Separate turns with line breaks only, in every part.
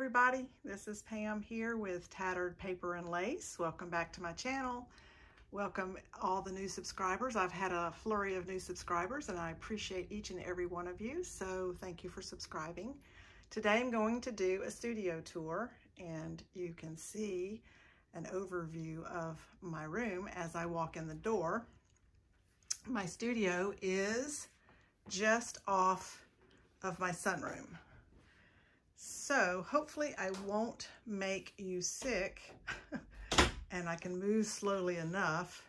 everybody, this is Pam here with Tattered Paper and Lace. Welcome back to my channel. Welcome all the new subscribers. I've had a flurry of new subscribers and I appreciate each and every one of you, so thank you for subscribing. Today I'm going to do a studio tour and you can see an overview of my room as I walk in the door. My studio is just off of my sunroom. So hopefully I won't make you sick and I can move slowly enough.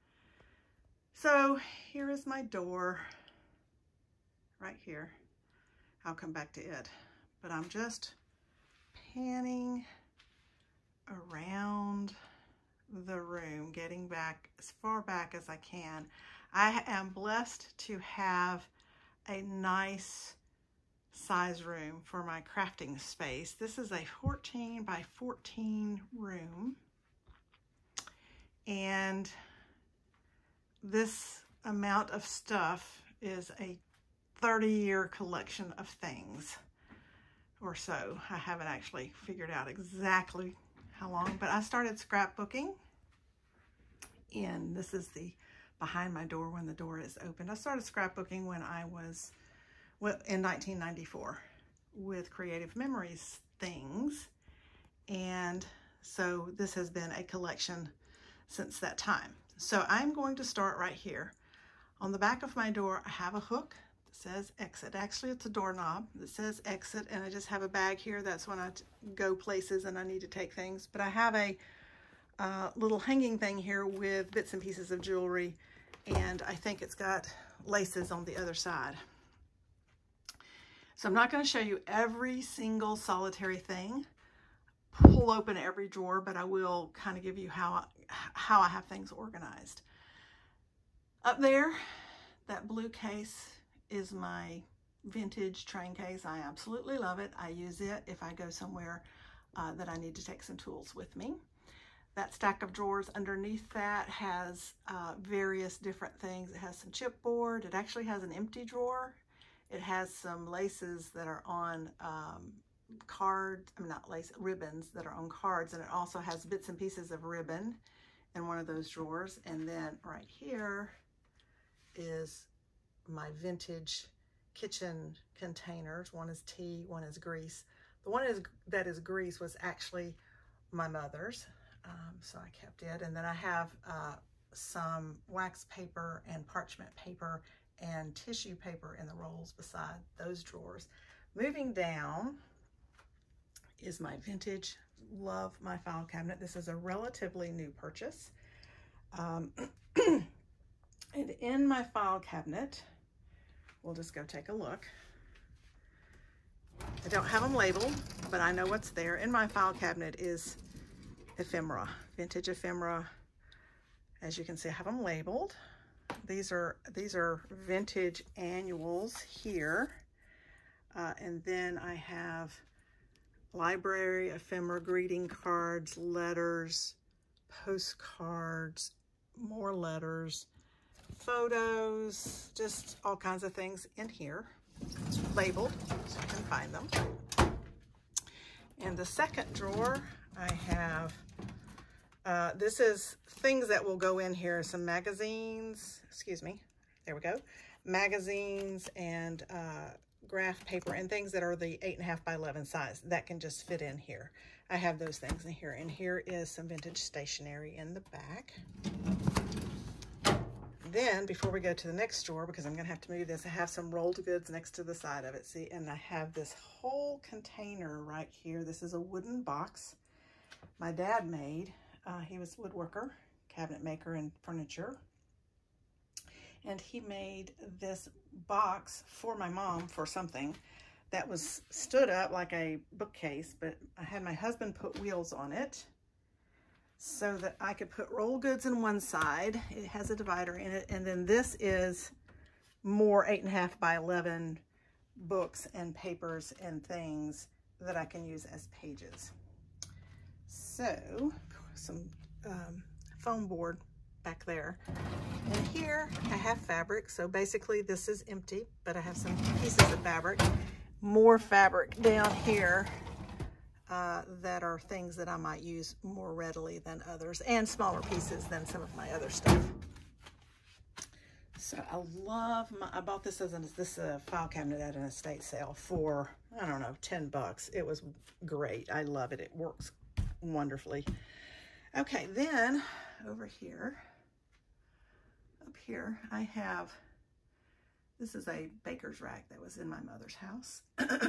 So here is my door right here. I'll come back to it, but I'm just panning around the room, getting back as far back as I can. I am blessed to have a nice size room for my crafting space. This is a 14 by 14 room, and this amount of stuff is a 30-year collection of things or so. I haven't actually figured out exactly how long, but I started scrapbooking, and this is the behind my door when the door is open. I started scrapbooking when I was in 1994 with Creative Memories things, and so this has been a collection since that time. So I'm going to start right here. On the back of my door I have a hook that says exit. Actually it's a doorknob that says exit, and I just have a bag here. That's when I go places and I need to take things. But I have a little hanging thing here with bits and pieces of jewelry, and I think it's got laces on the other side. So I'm not going to show you every single solitary thing, pull open every drawer, but I will kind of give you how I have things organized. Up there, that blue case is my vintage train case. I absolutely love it. I use it if I go somewhere that I need to take some tools with me. That stack of drawers underneath that has various different things. It has some chipboard. It actually has an empty drawer. It has some laces that are on cards, I mean not lace, ribbons that are on cards, and it also has bits and pieces of ribbon in one of those drawers. And then right here is my vintage kitchen containers. One is tea, one is grease. The one that is grease was actually my mother's, so I kept it. And then I have some wax paper and parchment paper and tissue paper in the rolls beside those drawers. Moving down is my vintage, love my file cabinet. This is a relatively new purchase. And in my file cabinet, we'll just go take a look. I don't have them labeled, but I know what's there. In my file cabinet is ephemera, vintage ephemera. As you can see, I have them labeled. These are vintage annuals here, and then I have library ephemera, greeting cards, letters, postcards, more letters, photos, just all kinds of things in here labeled so you can find them. In the second drawer I have this is things that will go in here, some magazines, excuse me, there we go, magazines and graph paper and things that are the 8.5 by 11 size that can just fit in here. I have those things in here, and here is some vintage stationery in the back. Then before we go to the next drawer, because I'm gonna have to move this, I have some rolled goods next to the side of it. See, and I have this whole container right here. This is a wooden box my dad made. He was a woodworker, cabinet maker, and furniture. And he made this box for my mom for something that was stood up like a bookcase, but I had my husband put wheels on it so that I could put roll goods in one side. It has a divider in it, and then this is more 8.5 by 11 books and papers and things that I can use as pages. So some foam board back there, and here I have fabric. So basically this is empty, but I have some pieces of fabric, more fabric down here that are things that I might use more readily than others, and smaller pieces than some of my other stuff. So I bought this as a file cabinet at an estate sale for, I don't know, 10 bucks. It was great. I love it. It works wonderfully. Okay, then over here, up here, I have, this is a baker's rack that was in my mother's house.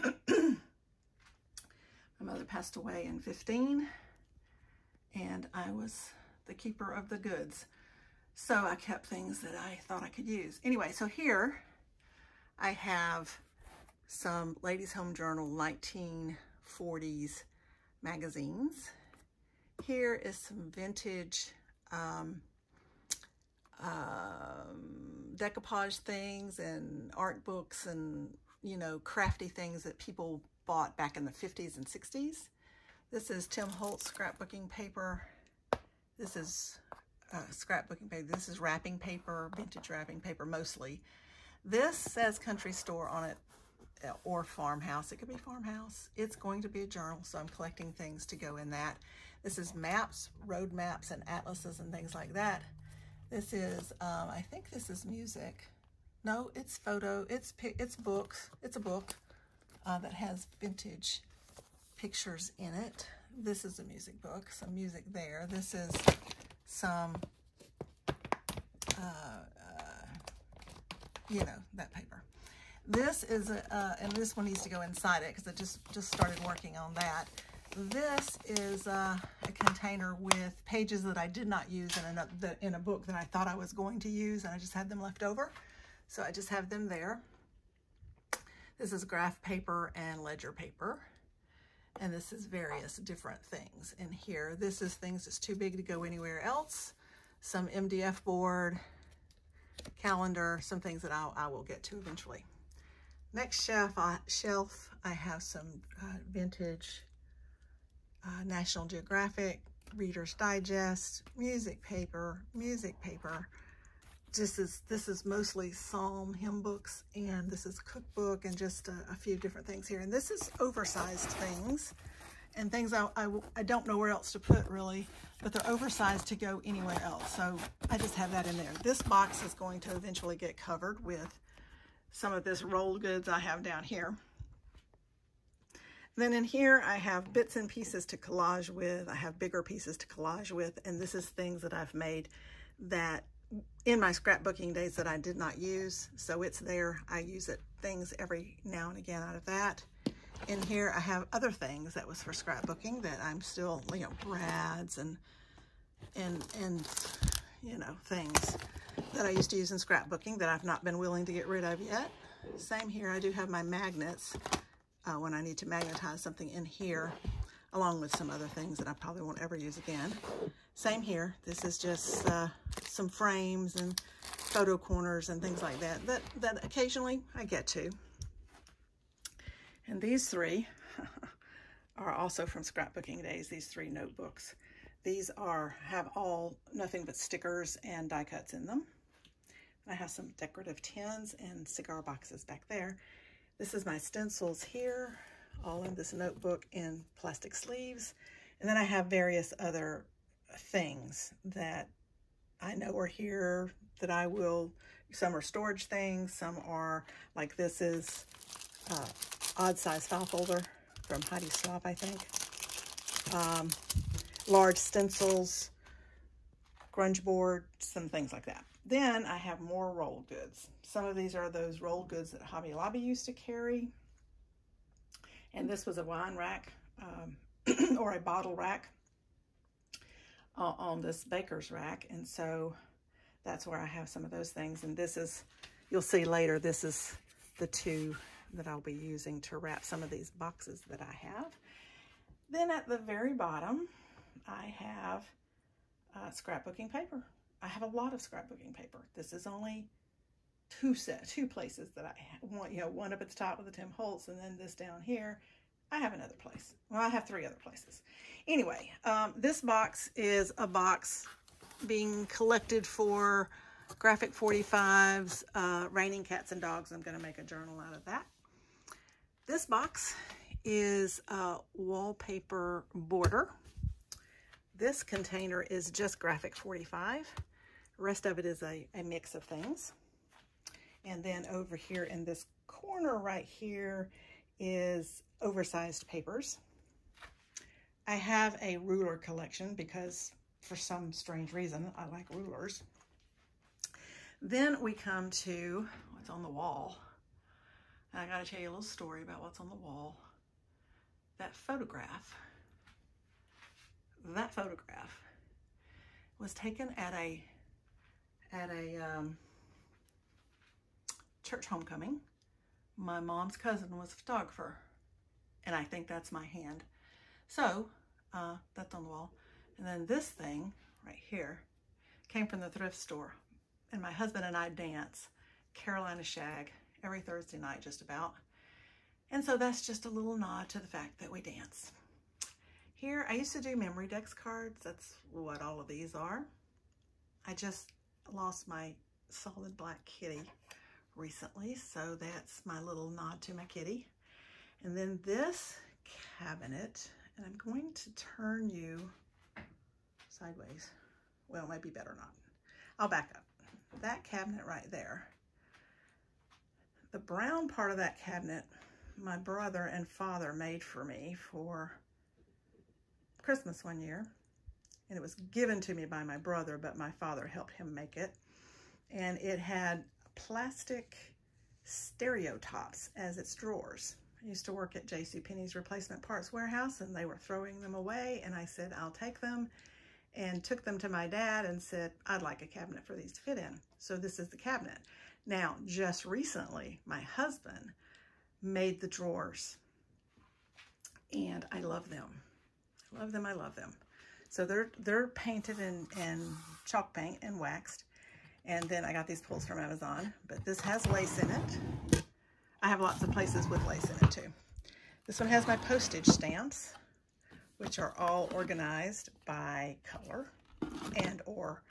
My mother passed away in 15, and I was the keeper of the goods. So I kept things that I thought I could use. Anyway, so here I have some Ladies' Home Journal 1940s magazines. Here is some vintage decoupage things and art books and, you know, crafty things that people bought back in the 50s and 60s. This is Tim Holtz scrapbooking paper. This is scrapbooking paper. This is wrapping paper, vintage wrapping paper mostly. This says country store on it, or farmhouse. It could be farmhouse. It's going to be a journal, so I'm collecting things to go in that. This is maps, road maps and atlases and things like that. This is, I think this is music. No, it's photo, it's books. It's a book that has vintage pictures in it. This is a music book, some music there. This is some, you know, that paper. This is, and this one needs to go inside it because I just started working on that. This is a container with pages that I did not use in a book that I thought I was going to use, and I just had them left over. So I just have them there. This is graph paper and ledger paper. And this is various different things in here. This is things that's too big to go anywhere else. Some MDF board, calendar, some things that I will get to eventually. Next shelf, I have some vintage National Geographic, Reader's Digest, music paper. This is mostly psalm hymn books, and this is cookbook and just a few different things here. And this is oversized things and things I don't know where else to put really, but they're oversized to go anywhere else. So I just have that in there. This box is going to eventually get covered with some of this rolled goods I have down here. Then in here, I have bits and pieces to collage with. I have bigger pieces to collage with, and this is things that I've made that in my scrapbooking days that I did not use. So it's there. I use it, things every now and again out of that. In here, I have other things that was for scrapbooking that I'm still, you know, brads and you know, things that I used to use in scrapbooking that I've not been willing to get rid of yet. Same here. I do have my magnets when I need to magnetize something in here, along with some other things that I probably won't ever use again. Same here. This is just some frames and photo corners and things like that that occasionally I get to. And these three are also from scrapbooking days, these three notebooks. These have all nothing but stickers and die cuts in them. I have some decorative tins and cigar boxes back there. This is my stencils here, all in this notebook in plastic sleeves. And then I have various other things that I know are here that I will, some are storage things, some are, like this is odd size file folder from Heidi Swapp, I think. Large stencils, grunge board, some things like that. Then I have more rolled goods. Some of these are those rolled goods that Hobby Lobby used to carry. And this was a wine rack or a bottle rack on this baker's rack. And so that's where I have some of those things. And this is, you'll see later, this is the two that I'll be using to wrap some of these boxes that I have. Then at the very bottom, I have scrapbooking paper. I have a lot of scrapbooking paper. This is only two places that I want, you know, one up at the top with the Tim Holtz, and then this down here. I have another place. Well, I have three other places. Anyway, this box is a box being collected for Graphic 45's Raining Cats and Dogs. I'm going to make a journal out of that. This box is a wallpaper border. This container is just graphic 45. The rest of it is a mix of things. And then over here in this corner right here is oversized papers. I have a ruler collection because for some strange reason I like rulers. Then we come to what's on the wall. And I gotta tell you a little story about what's on the wall. That photograph was taken at a church homecoming. My mom's cousin was a photographer, and I think that's my hand. So that's on the wall. And then this thing right here came from the thrift store, and my husband and I dance Carolina Shag every Thursday night just about. And so that's just a little nod to the fact that we dance. Here, I used to do memory dex cards. That's what all of these are. I just lost my solid black kitty recently, so that's my little nod to my kitty. And then this cabinet, and I'm going to turn you sideways. Well, maybe better not. I'll back up. That cabinet right there. The brown part of that cabinet, my brother and father made for me for Christmas one year. And it was given to me by my brother, but my father helped him make it. And it had plastic stereo tops as its drawers. I used to work at JCPenney's replacement parts warehouse, and they were throwing them away, and I said, I'll take them, and took them to my dad and said, I'd like a cabinet for these to fit in. So this is the cabinet. Now, just recently, my husband made the drawers, and I love them. I love them, I love them. So they're painted in chalk paint and waxed. And then I got these pulls from Amazon, but this has lace in it. I have lots of places with lace in it too. This one has my postage stamps, which are all organized by color and or,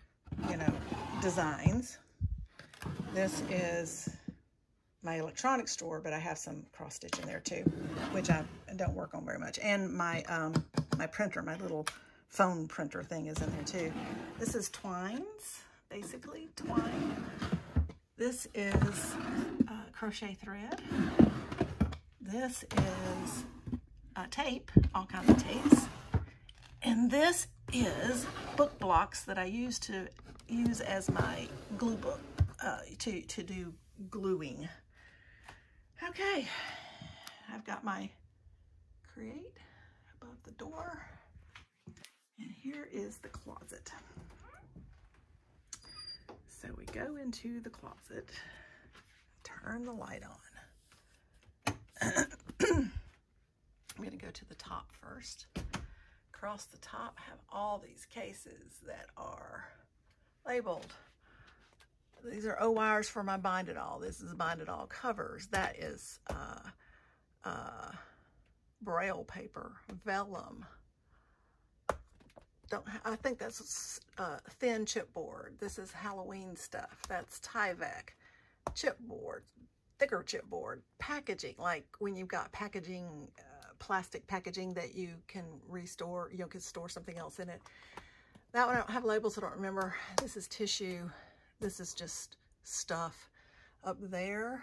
designs. This is my electronics drawer, but I have some cross stitch in there too, which I don't work on very much. And my my printer, my little phone printer thing is in there too. This is twines, basically twine. This is crochet thread. This is tape, all kinds of tapes. And this is book blocks that I use as my glue book to do gluing. Okay, I've got my crate above the door, and here is the closet. So we go into the closet, turn the light on. I'm going to go to the top first. Across the top, have all these cases that are labeled. These are O-wires for my Bind It All. This is Bind It All covers. That is braille paper, vellum. I think that's thin chipboard. This is Halloween stuff. That's Tyvek. Chipboard, thicker chipboard. Packaging, like when you've got packaging, plastic packaging that you can restore, you can store something else in it. That one I don't have labels, I don't remember. This is tissue. This is just stuff. Up there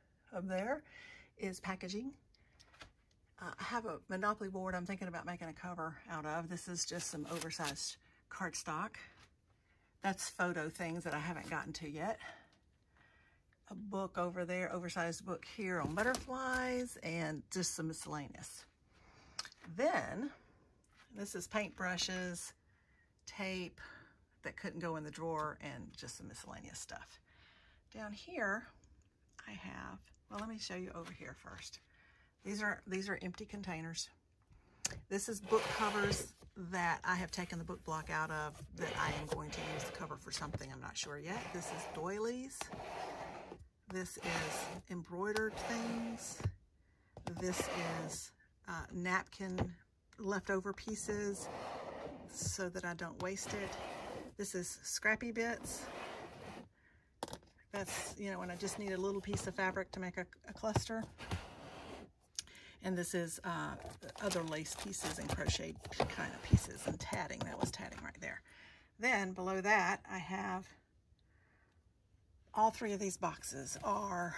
is packaging. I have a Monopoly board I'm thinking about making a cover out of. This is just some oversized cardstock. That's photo things that I haven't gotten to yet. A book over there, oversized book here on butterflies, and just some miscellaneous. Then, this is paintbrushes, tape that couldn't go in the drawer, and just some miscellaneous stuff. Down here, I have, well, let me show you over here first. These are empty containers. This is book covers that I have taken the book block out of that I am going to use the cover for something. I'm not sure yet. This is doilies. This is embroidered things. This is napkin leftover pieces so that I don't waste it. This is scrappy bits. That's, when I just need a little piece of fabric to make a cluster. And this is other lace pieces and crochet kind of pieces and tatting. That was tatting right there. Then below that, I have all three of these boxes are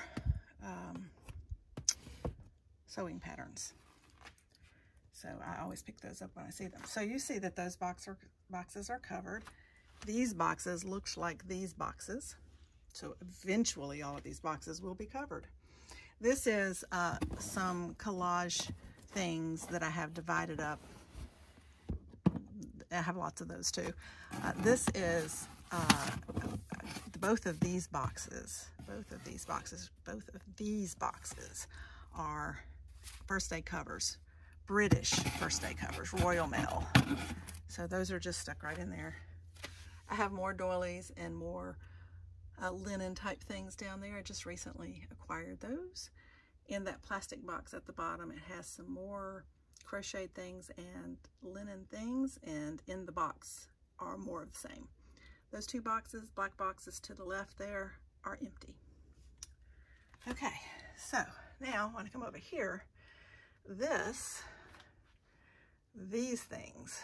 sewing patterns. So I always pick those up when I see them. So you see that those boxes are covered. These boxes looks like these boxes. So eventually all of these boxes will be covered. This is some collage things that I have divided up. I have lots of those too. This is both of these boxes are first day covers. British first day covers, Royal Mail. So those are just stuck right in there. I have more doilies and more linen type things down there. I just recently acquired those. In that plastic box at the bottom, it has some more crocheted things and linen things, and in the box are more of the same. Those two boxes, black boxes to the left there, are empty. Okay, so now when I come over here, these things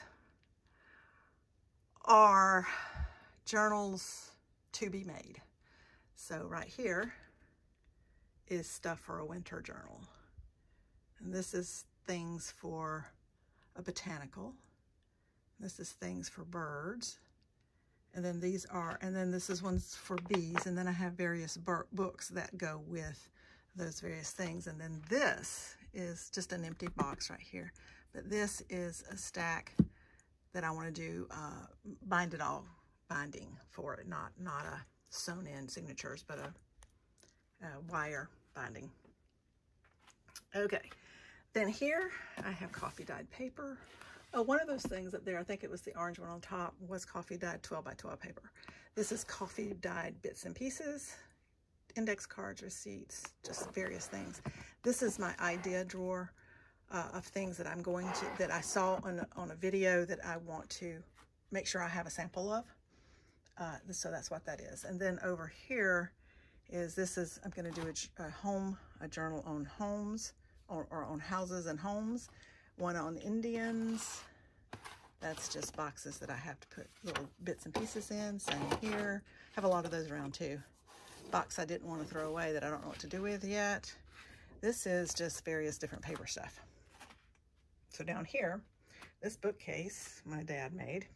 are journals to be made. So right here is stuff for a winter journal. And this is things for a botanical. This is things for birds. And then this is ones for bees. And then I have various books that go with those various things. And then this is just an empty box right here. But this is a stack that I want to do binding for it, not a sewn in signatures, but a wire binding. Okay, then here I have coffee dyed paper. Oh, one of those things up there, I think it was the orange one on top, was coffee dyed 12 by 12 paper. This is coffee dyed bits and pieces, index cards, receipts, just various things. This is my idea drawer of things that that I saw on a video that I want to make sure I have a sample of. So that's what that is. And then over here is, I'm going to do a journal on homes, or on houses and homes. One on Indians. That's just boxes that I have to put little bits and pieces in. Same here. Have a lot of those around too. Box I didn't want to throw away that I don't know what to do with yet. This is just various different paper stuff. So down here, this bookcase my dad made.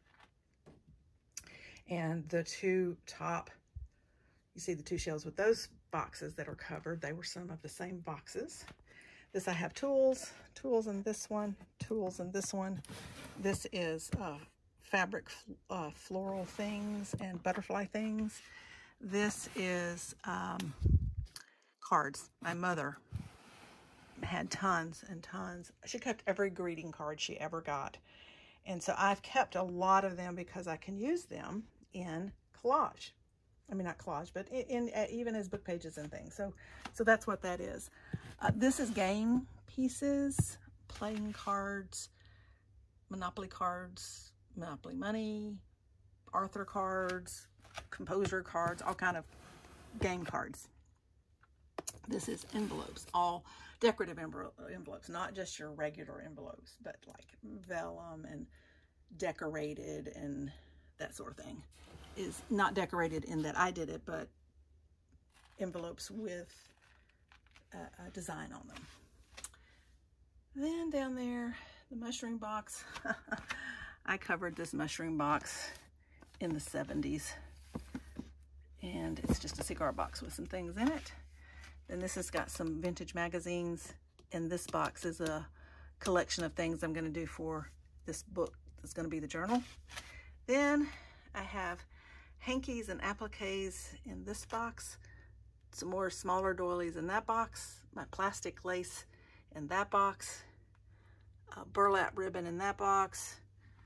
And the two top, you see the two shelves with those boxes that are covered. They were some of the same boxes. This I have tools in this one, tools in this one. This is fabric floral things and butterfly things. This is cards. My mother had tons and tons. She kept every greeting card she ever got. And so I've kept a lot of them because I can use them in collage. I mean, not collage, but even as book pages and things. So that's what that is. This is game pieces, playing cards, Monopoly money, Arthur cards, composer cards, all kind of game cards. This is envelopes, all decorative envelopes, not just your regular envelopes, but like vellum and decorated and that sort of thing. Is not decorated in that I did it, but envelopes with a design on them. Then down there, the mushroom box. I covered this mushroom box in the 70s. And it's just a cigar box with some things in it. Then this has got some vintage magazines. And this box is a collection of things I'm going to do for this book. It's going to be the journal. Then I have hankies and appliques in this box. Some more smaller doilies in that box. My plastic lace in that box. Burlap ribbon in that box.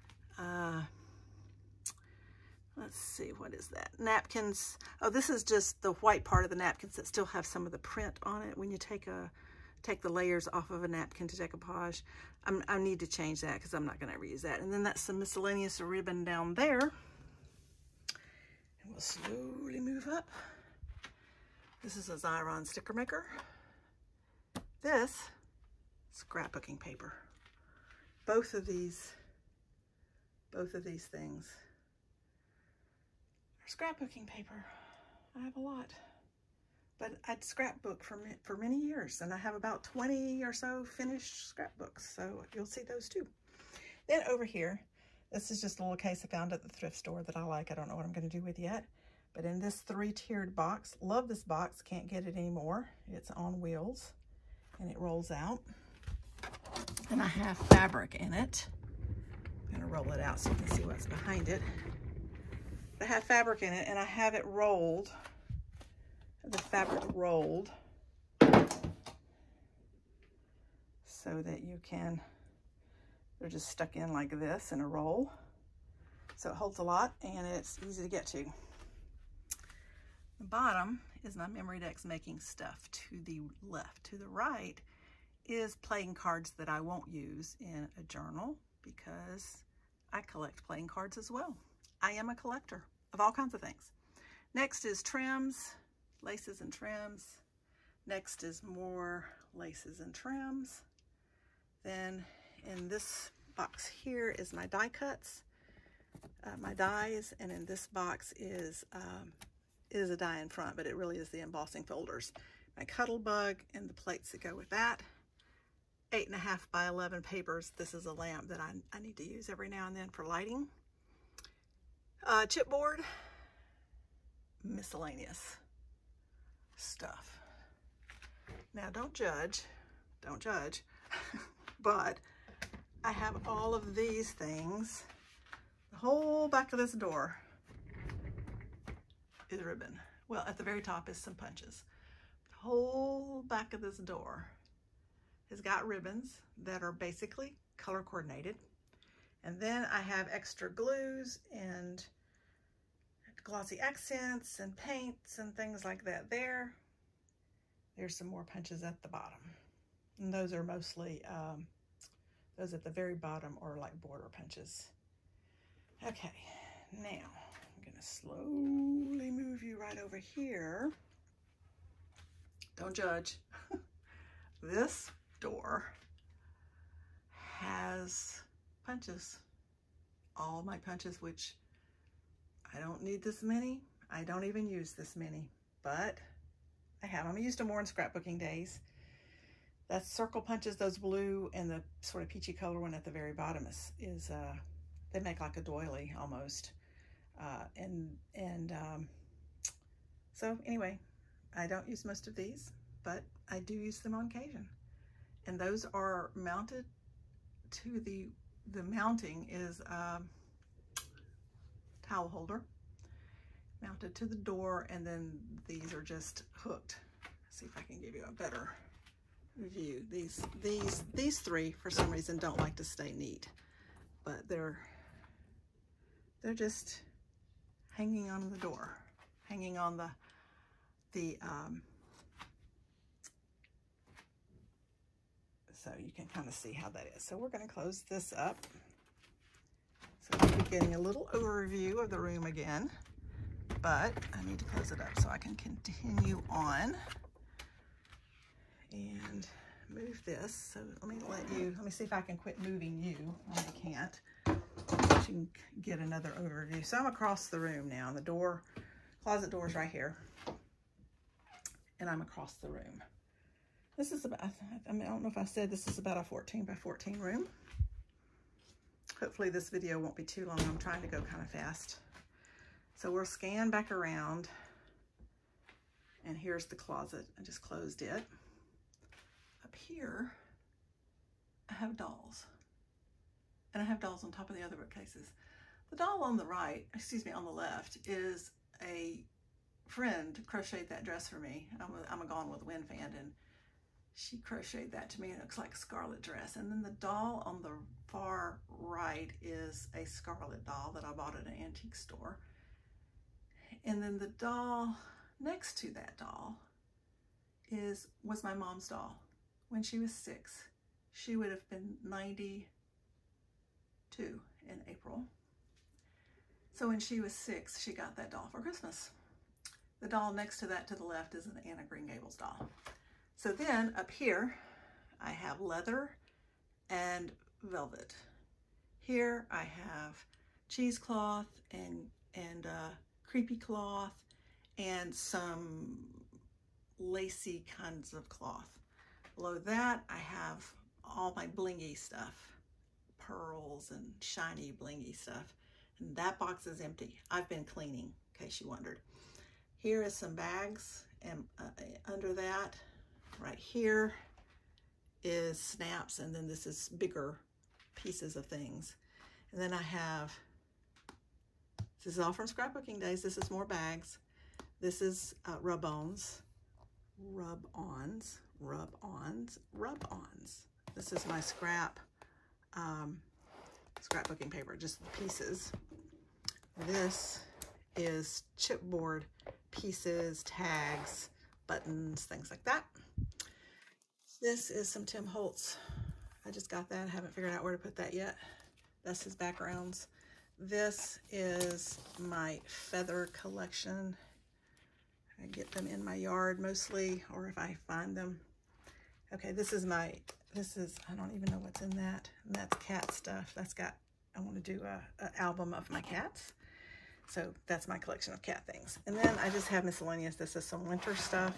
Let's see, what is that? Napkins. Oh, this is just the white part of the napkins that still have some of the print on it. When you take the layers off of a napkin to decoupage. I need to change that because I'm not going to ever use that. And then that's some miscellaneous ribbon down there. And we'll slowly move up. This is a Xyron sticker maker. This scrapbooking paper. Both of these things are scrapbooking paper. I have a lot, but I'd scrapbook for many years, and I have about 20 or so finished scrapbooks, so you'll see those too. Then over here, this is just a little case I found at the thrift store that I like. I don't know what I'm going to do with yet, but in this 3-tiered box, love this box, can't get it anymore. It's on wheels, and it rolls out, and I have fabric in it. I'm going to roll it out so you can see what's behind it. I have fabric in it, and I have it rolled, the fabric rolled, so that you can, they're just stuck in like this in a roll. So it holds a lot, and it's easy to get to. The bottom is my memory decks making stuff. To the left, to the right is playing cards that I won't use in a journal because I collect playing cards as well. I am a collector of all kinds of things. Next is trims, laces and trims. Next is more laces and trims. Then in this box here is my die cuts, my dies, and in this box is a die in front, but it really is the embossing folders. My cuddle bug and the plates that go with that. 8.5 by 11 papers. This is a lamp that I need to use every now and then for lighting. Chipboard, miscellaneous stuff. Now don't judge, but I have all of these things. The whole back of this door is ribbon. Well, at the very top is some punches. The whole back of this door has got ribbons that are basically color coordinated. And then I have extra glues and glossy accents and paints and things like that there. There's some more punches at the bottom. And those are mostly, those at the very bottom are like border punches. Okay, now I'm gonna slowly move you right over here. Don't judge. This door has punches. All my punches, which I don't need this many. I don't even use this many, but I have them. I used them more in scrapbooking days. That's circle punches, those blue, and the sort of peachy color one at the very bottom is they make like a doily almost. So anyway, I don't use most of these, but I do use them on occasion. And those are mounted to the mounting is towel holder mounted to the door, and then these are just hooked. Let's see if I can give you a better view. These three for some reason don't like to stay neat, but they're just hanging on the door, hanging on the so you can kind of see how that is. So we're going to close this up. So we'll be getting a little overview of the room again, but I need to close it up so I can continue on and move this. So let me see if I can quit moving you. I can't. So you can get another overview. So I'm across the room now. The closet door is right here, and I'm across the room. This is about, I don't know if I said this is about a 14 by 14 room. Hopefully this video won't be too long. I'm trying to go kind of fast. So we'll scan back around, and here's the closet. I just closed it. Up here, I have dolls, and I have dolls on top of the other bookcases. The doll on the right, excuse me, on the left is a friend crocheted that dress for me. I'm a Gone with the Wind fan, and she crocheted that to me. It looks like a scarlet dress. And then the doll on the far right is a scarlet doll that I bought at an antique store. And then the doll next to that doll was my mom's doll. When she was 6, she would have been 92 in April. So when she was 6, she got that doll for Christmas. The doll next to that to the left is an Anna Green Gables doll. So then up here, I have leather and velvet. Here I have cheesecloth and creepy cloth and some lacy kinds of cloth. Below that I have all my blingy stuff, pearls and shiny blingy stuff. And that box is empty. I've been cleaning, in case you wondered. Here is some bags, and under that, right here, is snaps, and then this is bigger pieces of things. And then I have, this is all from scrapbooking days. This is more bags. This is rub-ons. This is my scrapbooking paper, just the pieces. This is chipboard pieces, tags, buttons, things like that. This is some Tim Holtz. I just got that. I haven't figured out where to put that yet. That's his backgrounds. This is my feather collection. I get them in my yard mostly, or if I find them. Okay, this is, I don't even know what's in that. And that's cat stuff. I want to do an album of my cats. So that's my collection of cat things. And then I just have miscellaneous. This is some winter stuff.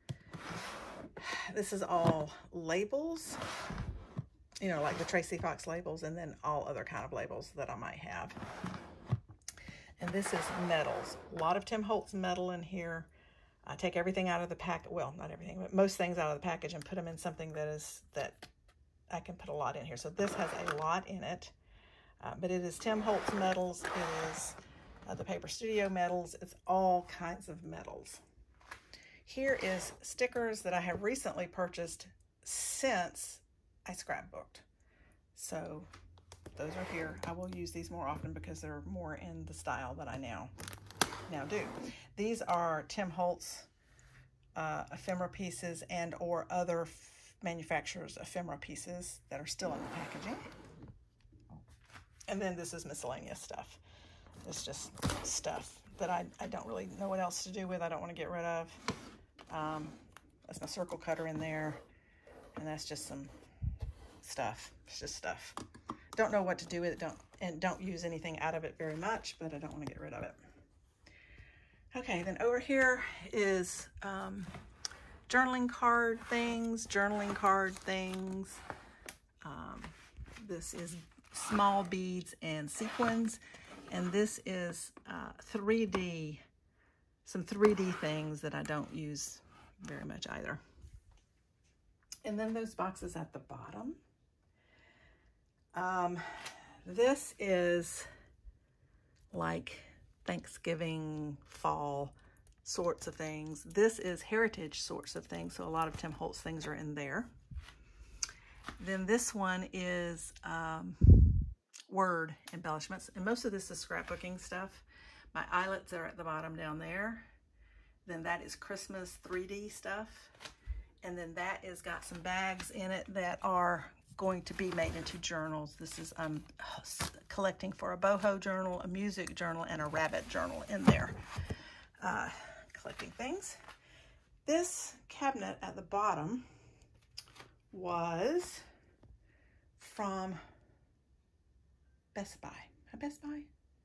This is all labels, you know, like the Tracy Fox labels, and then all other kind of labels that I might have. And this is metals. A lot of Tim Holtz metal in here. I take everything out of the pack, well, not everything, but most things out of the package and put them in something that I can put a lot in here. So this has a lot in it, but it is Tim Holtz metals. It is the Paper Studio metals. It's all kinds of metals. Here is stickers that I have recently purchased since I scrapbooked. So those are here. I will use these more often because they're more in the style that I now do. These are Tim Holtz ephemera pieces and or other manufacturers' ephemera pieces that are still in the packaging. And then this is miscellaneous stuff. It's just stuff that I don't really know what else to do with. I don't want to get rid of. That's my circle cutter in there. And that's just some stuff. It's just stuff. Don't know what to do with it. Don't use anything out of it very much, but I don't want to get rid of it. Okay, then over here is journaling card things. This is small beads and sequins. And this is 3D, some 3D things that I don't use very much either. And then those boxes at the bottom. This is like Thanksgiving, fall sorts of things. This is heritage sorts of things. So a lot of Tim Holtz things are in there. Then this one is word embellishments. And most of this is scrapbooking stuff. My eyelets are at the bottom down there. Then that is Christmas 3D stuff. And then that is got some bags in it that are going to be made into journals. This is collecting for a boho journal, a music journal, and a rabbit journal in there. Collecting things. This cabinet at the bottom was from Best Buy. Best Buy?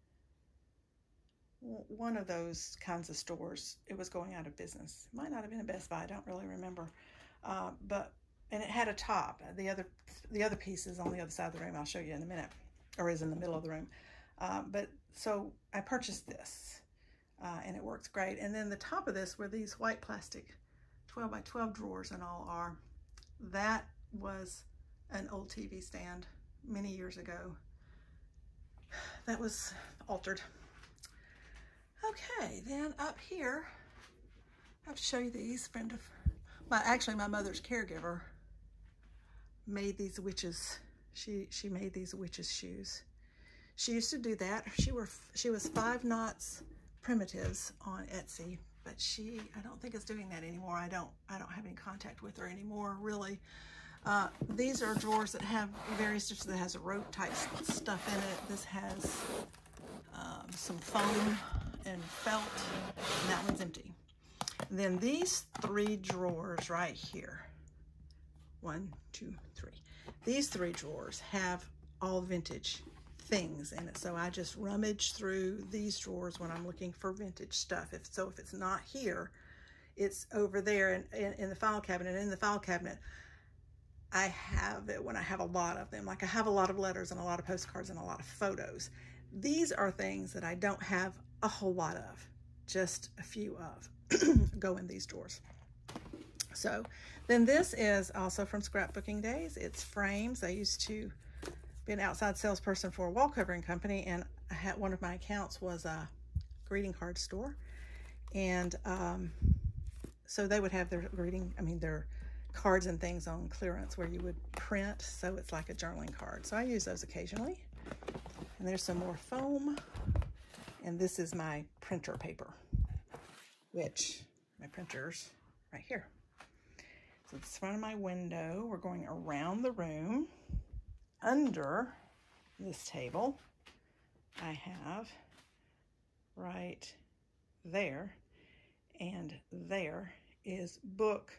One of those kinds of stores. It was going out of business. It might not have been a Best Buy. I don't really remember. And it had a top. The other piece is on the other side of the room. I'll show you in a minute, or is in the middle of the room. So I purchased this, and it works great. And then the top of this were these white plastic 12 by 12 drawers, and all are. That was an old TV stand many years ago. That was altered. Okay, then up here, I have to show you these. Actually, my mother's caregiver made these witches. She made these witches shoes. She used to do that. She was 5 knots primitives on Etsy, but I don't think is doing that anymore. I don't have any contact with her anymore, really. These are drawers that have various stuff that has rope type stuff in it. This has some foam and felt, and that one's empty. And then these 3 drawers right here 1, 2, 3. These 3 drawers have all vintage things in it. So I just rummage through these drawers when I'm looking for vintage stuff. If it's not here, it's over there in the file cabinet. In the file cabinet, I have it when I have a lot of them. Like I have a lot of letters and a lot of postcards and a lot of photos. These are things that I don't have a whole lot of, just a few of go in these drawers. So then this is also from scrapbooking days. It's frames. I used to be an outside salesperson for a wall covering company, and I had one of my accounts was a greeting card store. And so they would have their their cards and things on clearance where you would print, so it's like a journaling card. So I use those occasionally. And there's some more foam, and this is my printer paper, which my printer's right here. So it's in front of my window. We're going around the room. Under this table, I have right there, and there is book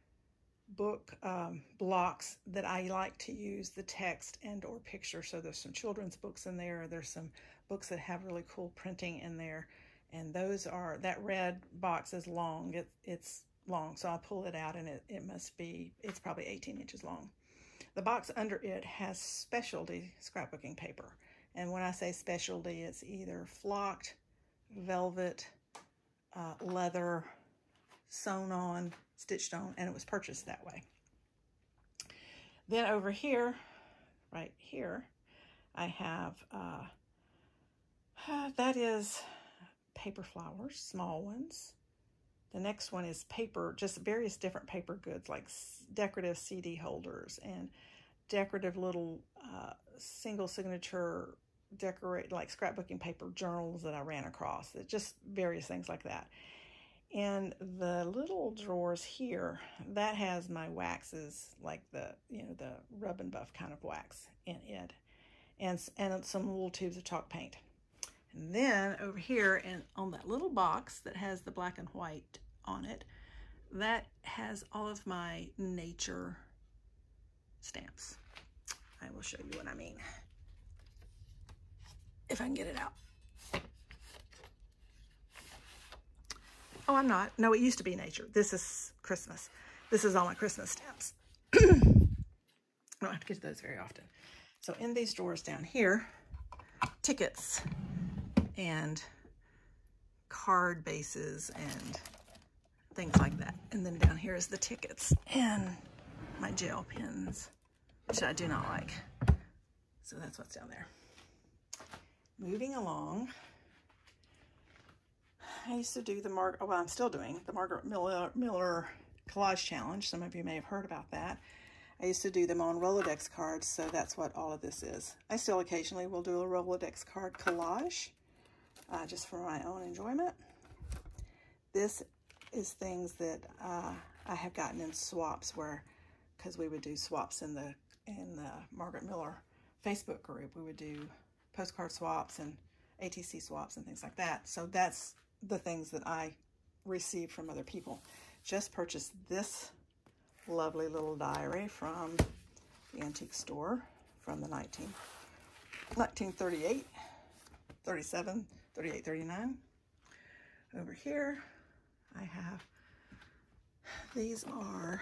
blocks that I like to use the text and or picture. So there's some children's books in there. There's some books that have really cool printing in there, and those are, that red box is long. It's long, so I'll pull it out, and it's probably 18 inches long. The box under it has specialty scrapbooking paper, and when I say specialty, it's either flocked, velvet, leather, sewn on, stitched on, and it was purchased that way. Then over here, right here, I have, that is paper flowers, small ones. The next one is paper, just various different paper goods, like decorative CD holders and decorative little single signature like scrapbooking paper journals that I ran across. It's just various things like that. And the little drawers here, that has my waxes, like the rub and buff kind of wax in it, and some little tubes of chalk paint. And then over here, and on that little box that has the black and white on it, that has all of my nature stamps. I will show you what I mean, if I can get it out. Oh, I'm not. No, it used to be nature. This is Christmas. This is all my Christmas stamps. I don't have to get to those very often. So in these drawers down here, tickets and card bases and things like that. And then down here is the tickets and my gel pens, which I do not like. So that's what's down there. Moving along. I used to do I'm still doing the Margaret Miller Collage Challenge. Some of you may have heard about that. I used to do them on Rolodex cards, so that's what all of this is. I still occasionally will do a Rolodex card collage, just for my own enjoyment. This is things that I have gotten in swaps, because we would do swaps in the Margaret Miller Facebook group. We would do postcard swaps and ATC swaps and things like that. So that's the things that I received from other people. Just purchased this lovely little diary from the antique store from the 1938, 37, 38, 39. Over here, I have, these are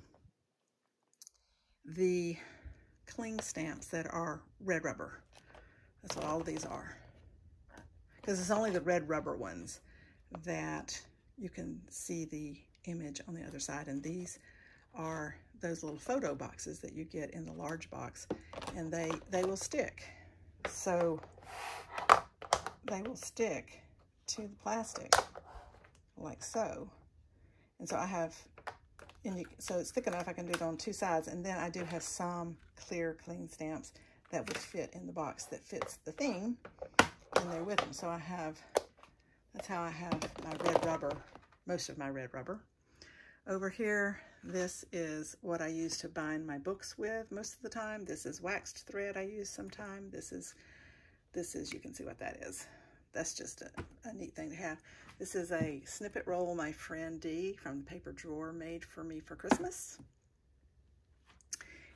the cling stamps that are red rubber. That's what all of these are. Because it's only the red rubber ones that you can see the image on the other side. And these are those little photo boxes that you get in the large box, and they will stick. So they will stick to the plastic like so. And so I have, so it's thick enough I can do it on 2 sides. And then I do have some clear, clean stamps that would fit in the box that fits the theme in there with them. So I have, that's how I have my red rubber, most of my red rubber. Over here, this is what I use to bind my books with most of the time. This is waxed thread I use sometime. This is, you can see what that is. That's just a neat thing to have. This is a snippet roll my friend Dee from the paper drawer made for me for Christmas.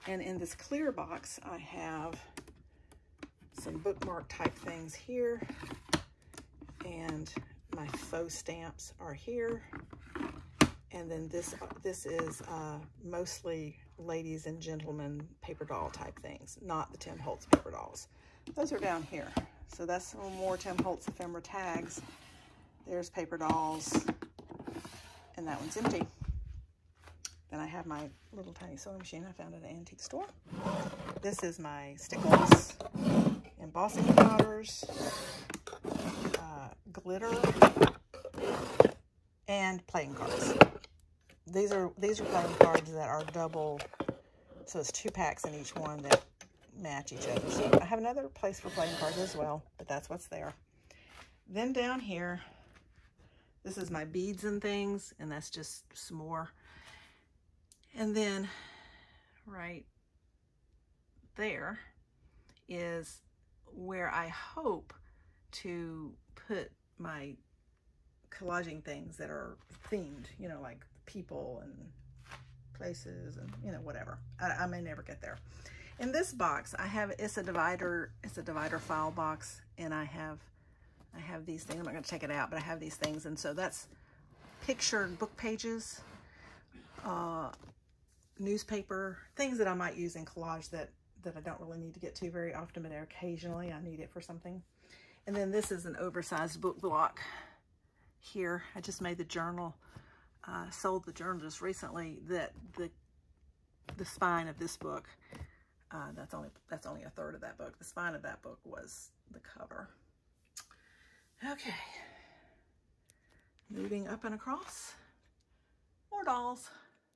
And in this clear box, I have some bookmark type things here, and my faux stamps are here. And then this is mostly ladies and gentlemen paper doll type things, not the Tim Holtz paper dolls. Those are down here. So that's some more Tim Holtz ephemera tags. There's paper dolls, and that one's empty. Then I have my little tiny sewing machine I found at an antique store. This is my stickles, embossing powders, glitter, and playing cards. These are playing cards that are double, so it's 2 packs in each one that match each other. So I have another place for playing cards as well, but that's what's there. Then down here, this is my beads and things, and that's just some more. And then right there is where I hope to put my collaging things that are themed, you know, like people and places and, you know, whatever. I may never get there. In this box, I have, it's a divider file box, and I have these things. I'm not going to take it out, but I have these things, and so that's pictured book pages, newspaper, things that I might use in collage that I don't really need to get to very often, but occasionally I need it for something. And then this is an oversized book block here. I just made the journal, sold the journal just recently, that the spine of this book, that's only a third of that book. The spine of that book was the cover. Okay, moving up and across, more dolls.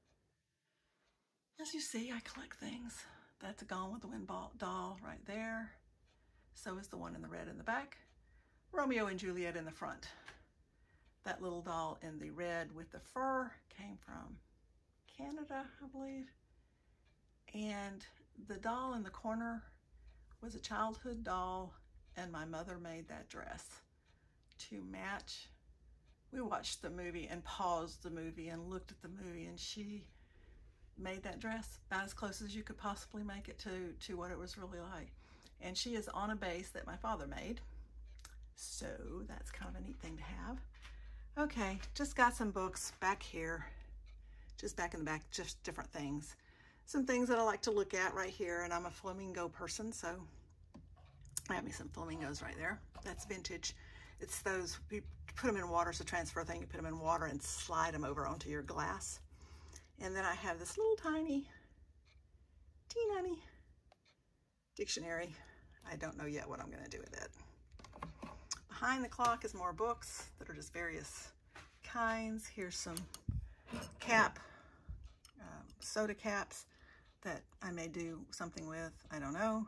As you see, I collect things. That's a Gone with the Wind doll right there. So is the one in the red in the back. Romeo and Juliet in the front. That little doll in the red with the fur came from Canada, I believe. And the doll in the corner was a childhood doll, and my mother made that dress to match. We watched the movie and paused the movie and looked at the movie, and she made that dress about as close as you could possibly make it to what it was really like. And she is on a base that my father made, so that's kind of a neat thing to have. Okay, just got some books back here, just back in the back, just different things. Some things that I like to look at right here, and I'm a flamingo person, so I have me some flamingos right there. That's vintage. It's those, you put them in water, it's a transfer thing. You put them in water and slide them over onto your glass. And then I have this little tiny, teeny dictionary. I don't know yet what I'm going to do with it. Behind the clock is more books that are just various kinds. Here's some soda caps that I may do something with. I don't know.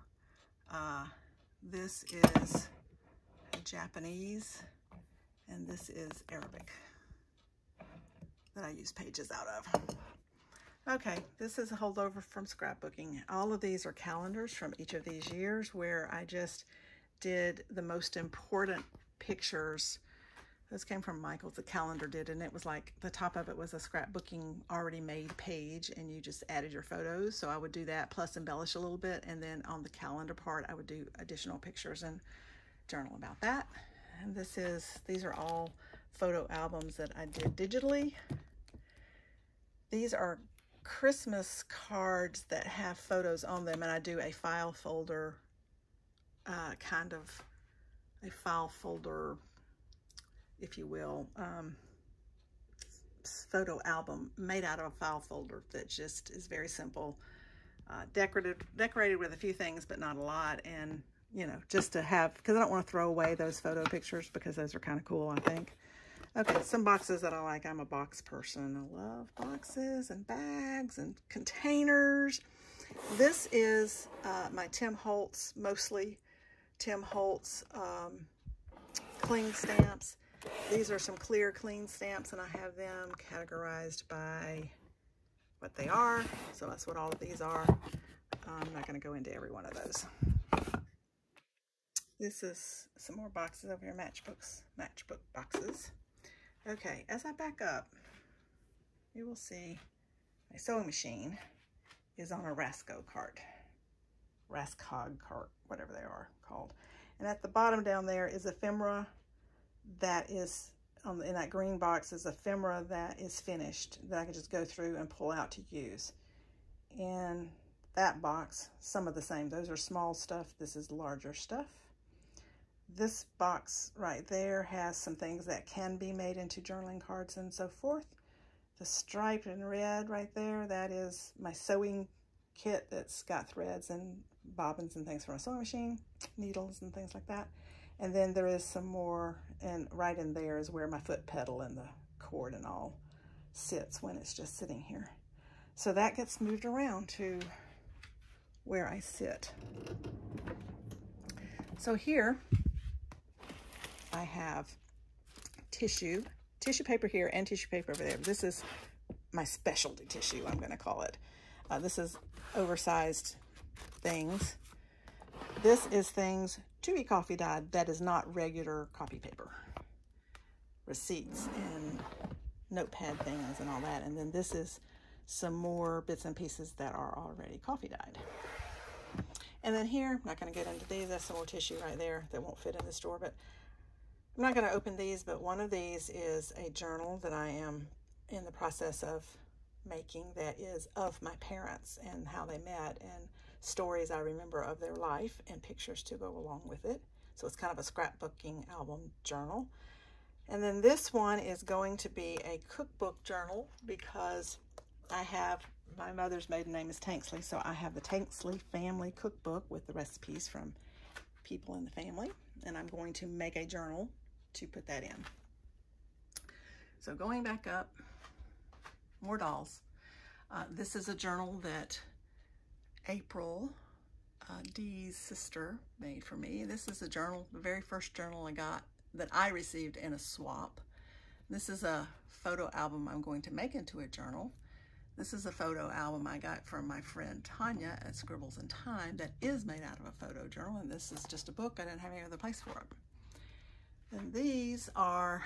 This is Japanese, and this is Arabic that I use pages out of. Okay, this is a holdover from scrapbooking. All of these are calendars from each of these years where I just did the most important pictures. This came from Michael's, the calendar did, and it was like the top of it was a scrapbooking already made page, and you just added your photos. So I would do that plus embellish a little bit, and then on the calendar part I would do additional pictures and journal about that. And these are all photo albums that I did digitally. These are Christmas cards that have photos on them, and I do a file folder, kind of a file folder, if you will, photo album made out of a file folder that just is very simple, decorated with a few things, but not a lot. And, you know, just to have, because I don't want to throw away those photo pictures because those are kind of cool, I think. Okay, some boxes that I like. I'm a box person. I love boxes and bags and containers. This is my Tim Holtz, mostly Tim Holtz cling stamps. These are some clear clean stamps, and I have them categorized by what they are. So that's what all of these are. I'm not going to go into every one of those. This is some more boxes over here, matchbook boxes. Okay, as I back up, you will see my sewing machine. is on a Rascog cart, whatever they are called. And at the bottom down there is ephemera that is, in that green box is ephemera that is finished, that I can just go through and pull out to use. In that box, some of the same. Those are small stuff. This is larger stuff. This box right there has some things that can be made into journaling cards and so forth. The striped and red right there, that is my sewing kit that's got threads and bobbins and things for my sewing machine, needles and things like that. And then there is some more, and right in there is where my foot pedal and the cord and all sits when it's just sitting here. So that gets moved around to where I sit. So here I have tissue paper here and tissue paper over there. This is my specialty tissue, I'm going to call it. This is oversized things. This is things to be coffee dyed that is not regular copy paper. Receipts and notepad things and all that. And then this is some more bits and pieces that are already coffee dyed. And then here, I'm not going to get into these. That's some more tissue right there that won't fit in this drawer, but I'm not going to open these, but one of these is a journal that I am in the process of making that is of my parents and how they met and stories I remember of their life and pictures to go along with it. So it's kind of a scrapbooking album journal. And then this one is going to be a cookbook journal because I have, my mother's maiden name is Tanksley, so I have the Tanksley family cookbook with the recipes from people in the family, and I'm going to make a journal to put that in. So going back up, more dolls. This is a journal that April, Dee's sister, made for me. This is a journal, the very first journal I got that I received in a swap. This is a photo album I'm going to make into a journal. This is a photo album I got from my friend Tanya at Scribbles in Time that is made out of a photo journal, and this is just a book. I didn't have any other place for it. And these are,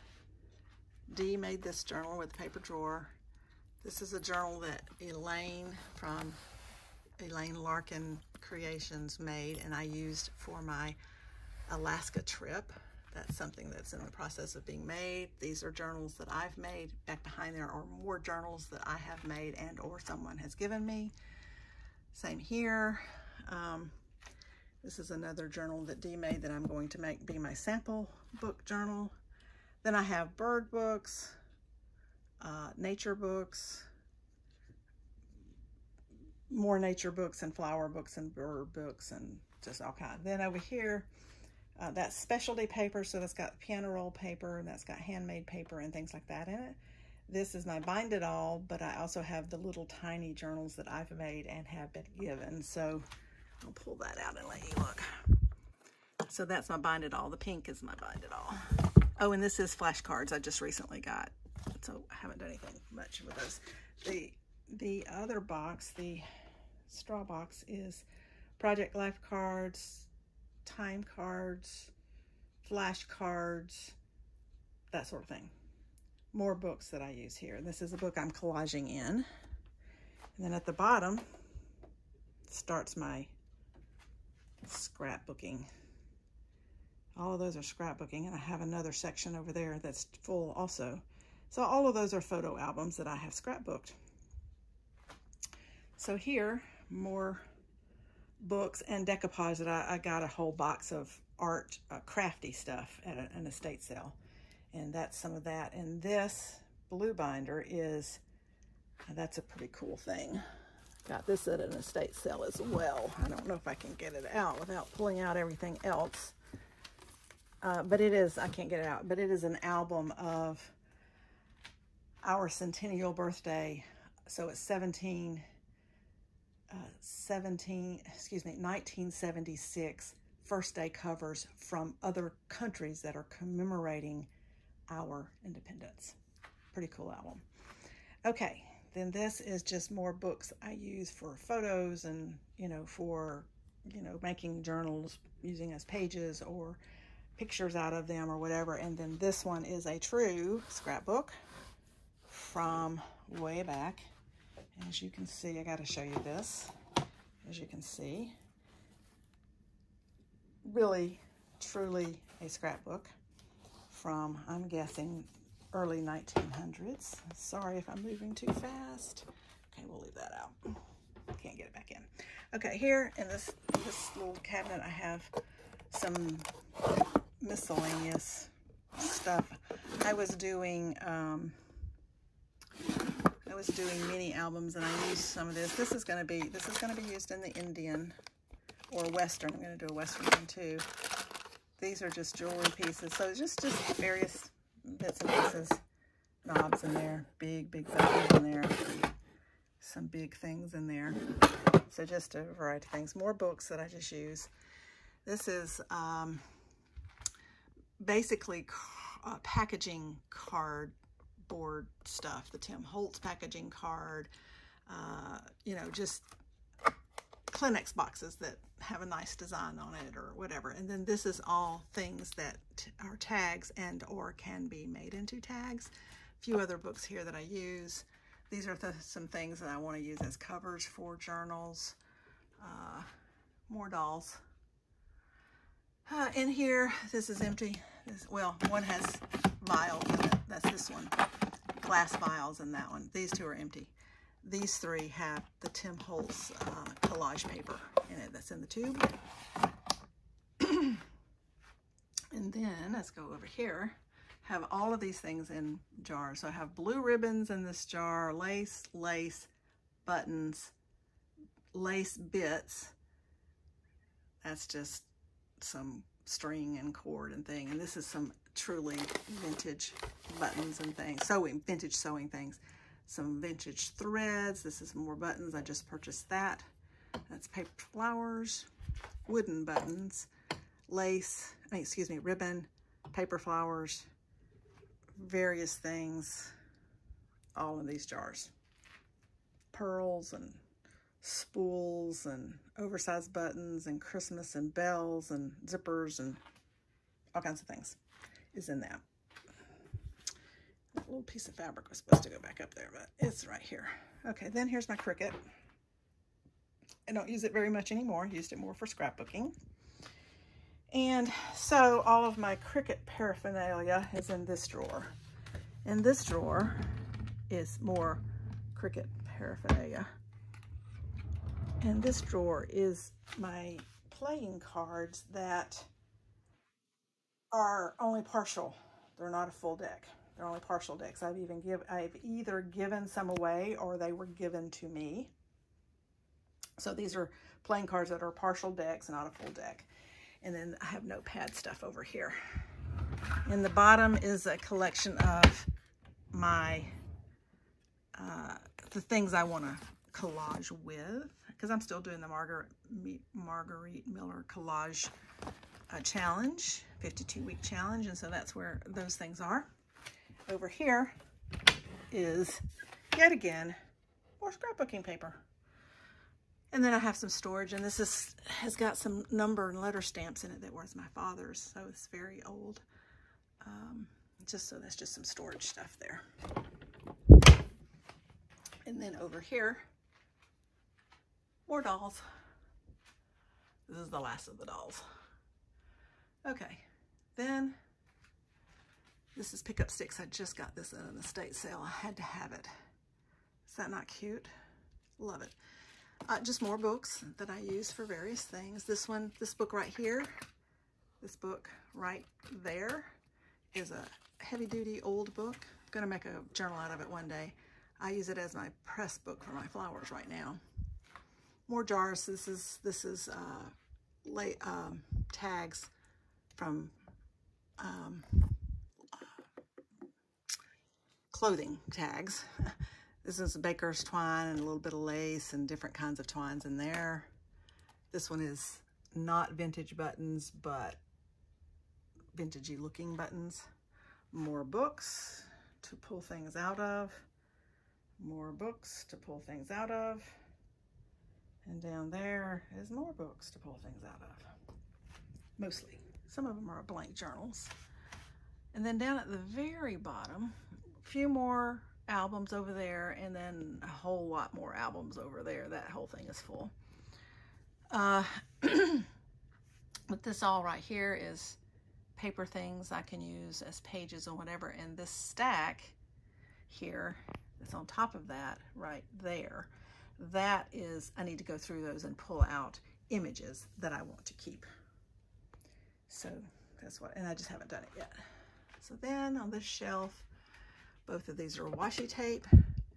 Dee made this journal with a paper drawer. This is a journal that Elaine from Elaine Larkin Creations made, and I used for my Alaska trip. That's something that's in the process of being made. These are journals that I've made. Back behind there are more journals that I have made and or someone has given me. Same here. This is another journal that Dee made that I'm going to make be my sample book journal. Then I have bird books, nature books, more nature books and flower books and bird books and just all kinds. Then over here, that's specialty paper, so that's got piano roll paper and that's got handmade paper and things like that in it. This is my bind it all, but I also have the little tiny journals that I've made and have been given. So I'll pull that out and let you look. So that's my bind it all. The pink is my bind it all. Oh, and this is flashcards I just recently got, so I haven't done anything much with those. The other box, the straw box, is Project Life cards, time cards, flash cards, that sort of thing. More books that I use here. And this is a book I'm collaging in. And then at the bottom starts my scrapbooking. All of those are scrapbooking, and I have another section over there that's full also. So all of those are photo albums that I have scrapbooked. So here, more books and decoupage that I got a whole box of art, crafty stuff at an estate sale. And that's some of that. And this blue binder is, that's a pretty cool thing. Got this at an estate sale as well. I don't know if I can get it out without pulling out everything else. But it is, I can't get it out, but it is an album of our centennial birthday. So it's 1976 first day covers from other countries that are commemorating our independence. Pretty cool album. Okay, then this is just more books I use for photos and, for, making journals, using as pages or pictures out of them or whatever. And then this one is a true scrapbook from way back. As you can see, I got to show you this. As you can see, really, truly a scrapbook from, I'm guessing, early 1900s. Sorry if I'm moving too fast. Okay, we'll leave that out. Can't get it back in. Okay, here in this little cabinet, I have some miscellaneous stuff. I was doing mini albums, and I used some of this. This is going to be used in the Indian or Western. I'm going to do a Western one too. These are just jewelry pieces, so it's just various bits and pieces, knobs in there, big buttons in there, some big things in there. So just a variety of things. More books that I just use. This is basically packaging cardboard stuff. The Tim Holtz packaging card, you know, just Kleenex boxes that have a nice design on it or whatever. And then this is all things that are tags and or can be made into tags. A few other books here that I use. These are some things that I want to use as covers for journals. More dolls. In here, this is empty. Well, one has vials in it. That's this one. Glass vials in that one. These two are empty. These three have the Tim Holtz collage paper in it. That's in the tube. And then, let's go over here. Have all of these things in jars. So I have blue ribbons in this jar, lace, buttons, lace bits. That's just some string and cord and thing. And this is some truly vintage buttons and things, vintage sewing things. Some vintage threads. This is more buttons. I just purchased that. That's paper flowers, wooden buttons, lace, ribbon, paper flowers, various things, all in these jars. Pearls and spools and oversized buttons and Christmas and bells and zippers and all kinds of things is in that. That little piece of fabric was supposed to go back up there, but it's right here. Okay, then here's my Cricut. I don't use it very much anymore. I used it more for scrapbooking. And so all of my Cricut paraphernalia is in this drawer. In this drawer is more Cricut paraphernalia. And this drawer is my playing cards that are only partial. They're not a full deck. They're only partial decks. I've either given some away or they were given to me. So these are playing cards that are partial decks, not a full deck. And then I have notepad stuff over here. In the bottom is a collection of my the things I want to collage with, because I'm still doing the Marguerite Miller collage challenge, 52-week challenge, and so that's where those things are. Over here is, yet again, more scrapbooking paper. And then I have some storage, and this has got some number and letter stamps in it that was my father's, so it's very old. So that's just some storage stuff there. And then over here, more dolls. This is the last of the dolls. Okay, then this is Pickup Sticks. I just got this in an estate sale. I had to have it. Is that not cute? Love it. Just more books that I use for various things. This book right here, this book right there is a heavy-duty old book. I'm gonna make a journal out of it one day. I use it as my press book for my flowers right now. More jars. This is tags from clothing tags. This is baker's twine and a little bit of lace and different kinds of twines in there. This one is not vintage buttons, but vintagey looking buttons. More books to pull things out of. More books to pull things out of. And down there is more books to pull things out of. Mostly. Some of them are blank journals. And then down at the very bottom, a few more albums over there, and then a whole lot more albums over there. That whole thing is full. But this all right here is paper things I can use as pages or whatever. And this stack here that's on top of that right there, that is, I need to go through those and pull out images that I want to keep. So that's what, and I just haven't done it yet. So then on this shelf, both of these are washi tape.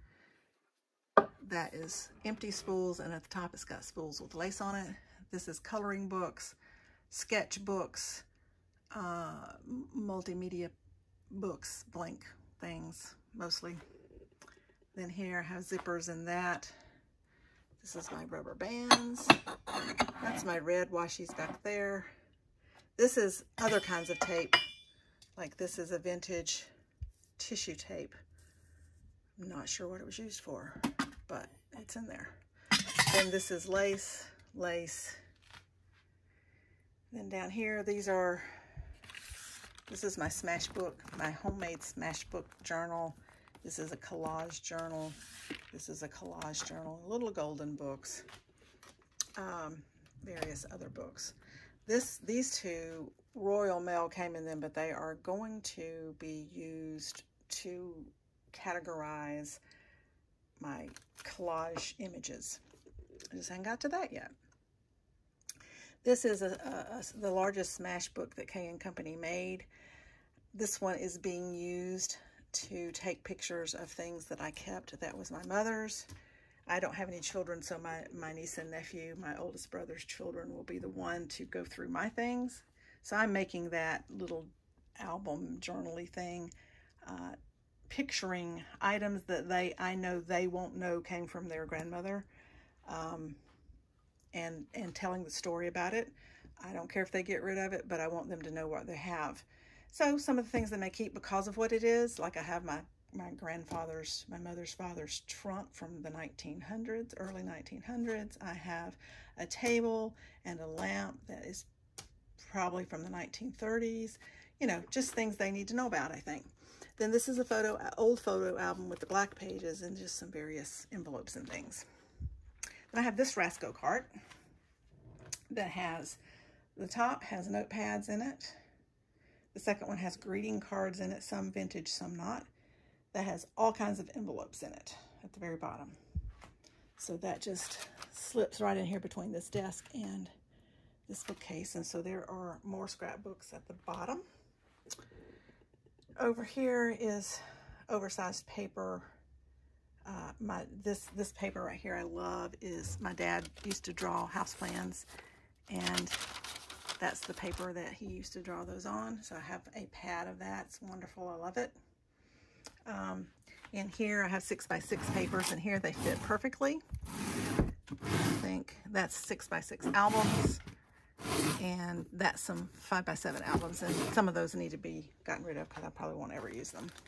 That is empty spools, and at the top it's got spools with lace on it. This is coloring books, sketch books, multimedia books, blank things mostly. Then here I have zippers in that. This is my rubber bands. That's my red washi's back there. This is other kinds of tape. Like this is a vintage tissue tape. I'm not sure what it was used for, but it's in there. Then this is lace. Then down here, this is my smash book, my homemade smash book journal. This is a collage journal. This is a collage journal. Little golden books, various other books. These two, Royal Mail came in them, but they are going to be used to categorize my collage images. I just haven't got to that yet. This is the largest smash book that K & Company made. This one is being used to take pictures of things that I kept. That was my mother's. I don't have any children, so my niece and nephew, my oldest brother's children, will be the one to go through my things. So I'm making that little album journal-y thing, picturing items that I know they won't know came from their grandmother, and telling the story about it. I don't care if they get rid of it, but I want them to know what they have. So some of the things they may keep because of what it is, like I have my mother's father's trunk from the 1900s, early 1900s. I have a table and a lamp that is probably from the 1930s. You know, just things they need to know about, I think. Then this is a old photo album with the black pages and just some various envelopes and things. Then I have this Rasco cart that has, the top has notepads in it. The second one has greeting cards in it, some vintage, some not. That has all kinds of envelopes in it at the very bottom. So that just slips right in here between this desk and this bookcase. And so there are more scrapbooks at the bottom. Over here is oversized paper. This paper right here I love is, my dad used to draw house plans, and that's the paper that he used to draw those on. So I have a pad of that. It's wonderful. I love it. In here I have 6x6 papers, and here they fit perfectly. I think that's 6x6 albums, and that's some 5x7 albums, and some of those need to be gotten rid of because I probably won't ever use them.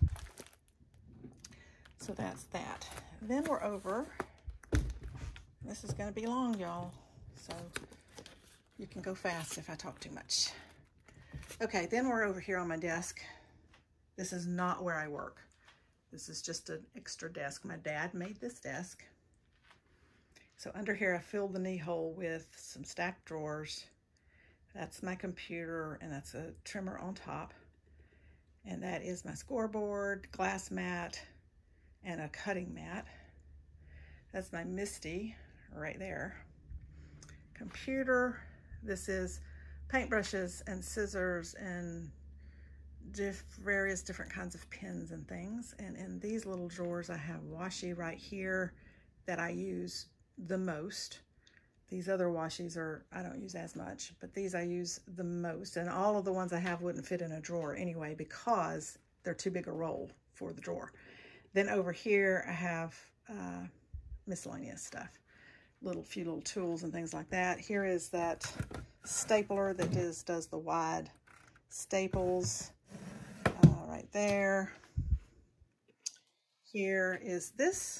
So that's that. Then we're over. This is going to be long, y'all, so you can go fast if I talk too much. Okay, then we're over here on my desk. This is not where I work. This is just an extra desk. My dad made this desk. So under here, I filled the knee hole with some stacked drawers. That's my computer, and that's a trimmer on top. And that is my scoreboard, glass mat, and a cutting mat. That's my Misty right there. Computer, this is paintbrushes and scissors and various different kinds of pens and things. And in these little drawers, I have washi right here that I use the most. These other washis I don't use as much, but these I use the most. And all of the ones I have wouldn't fit in a drawer anyway because they're too big a roll for the drawer. Then over here, I have miscellaneous stuff, few little tools and things like that. Here is that stapler that does the wide staples. Right there. Here is,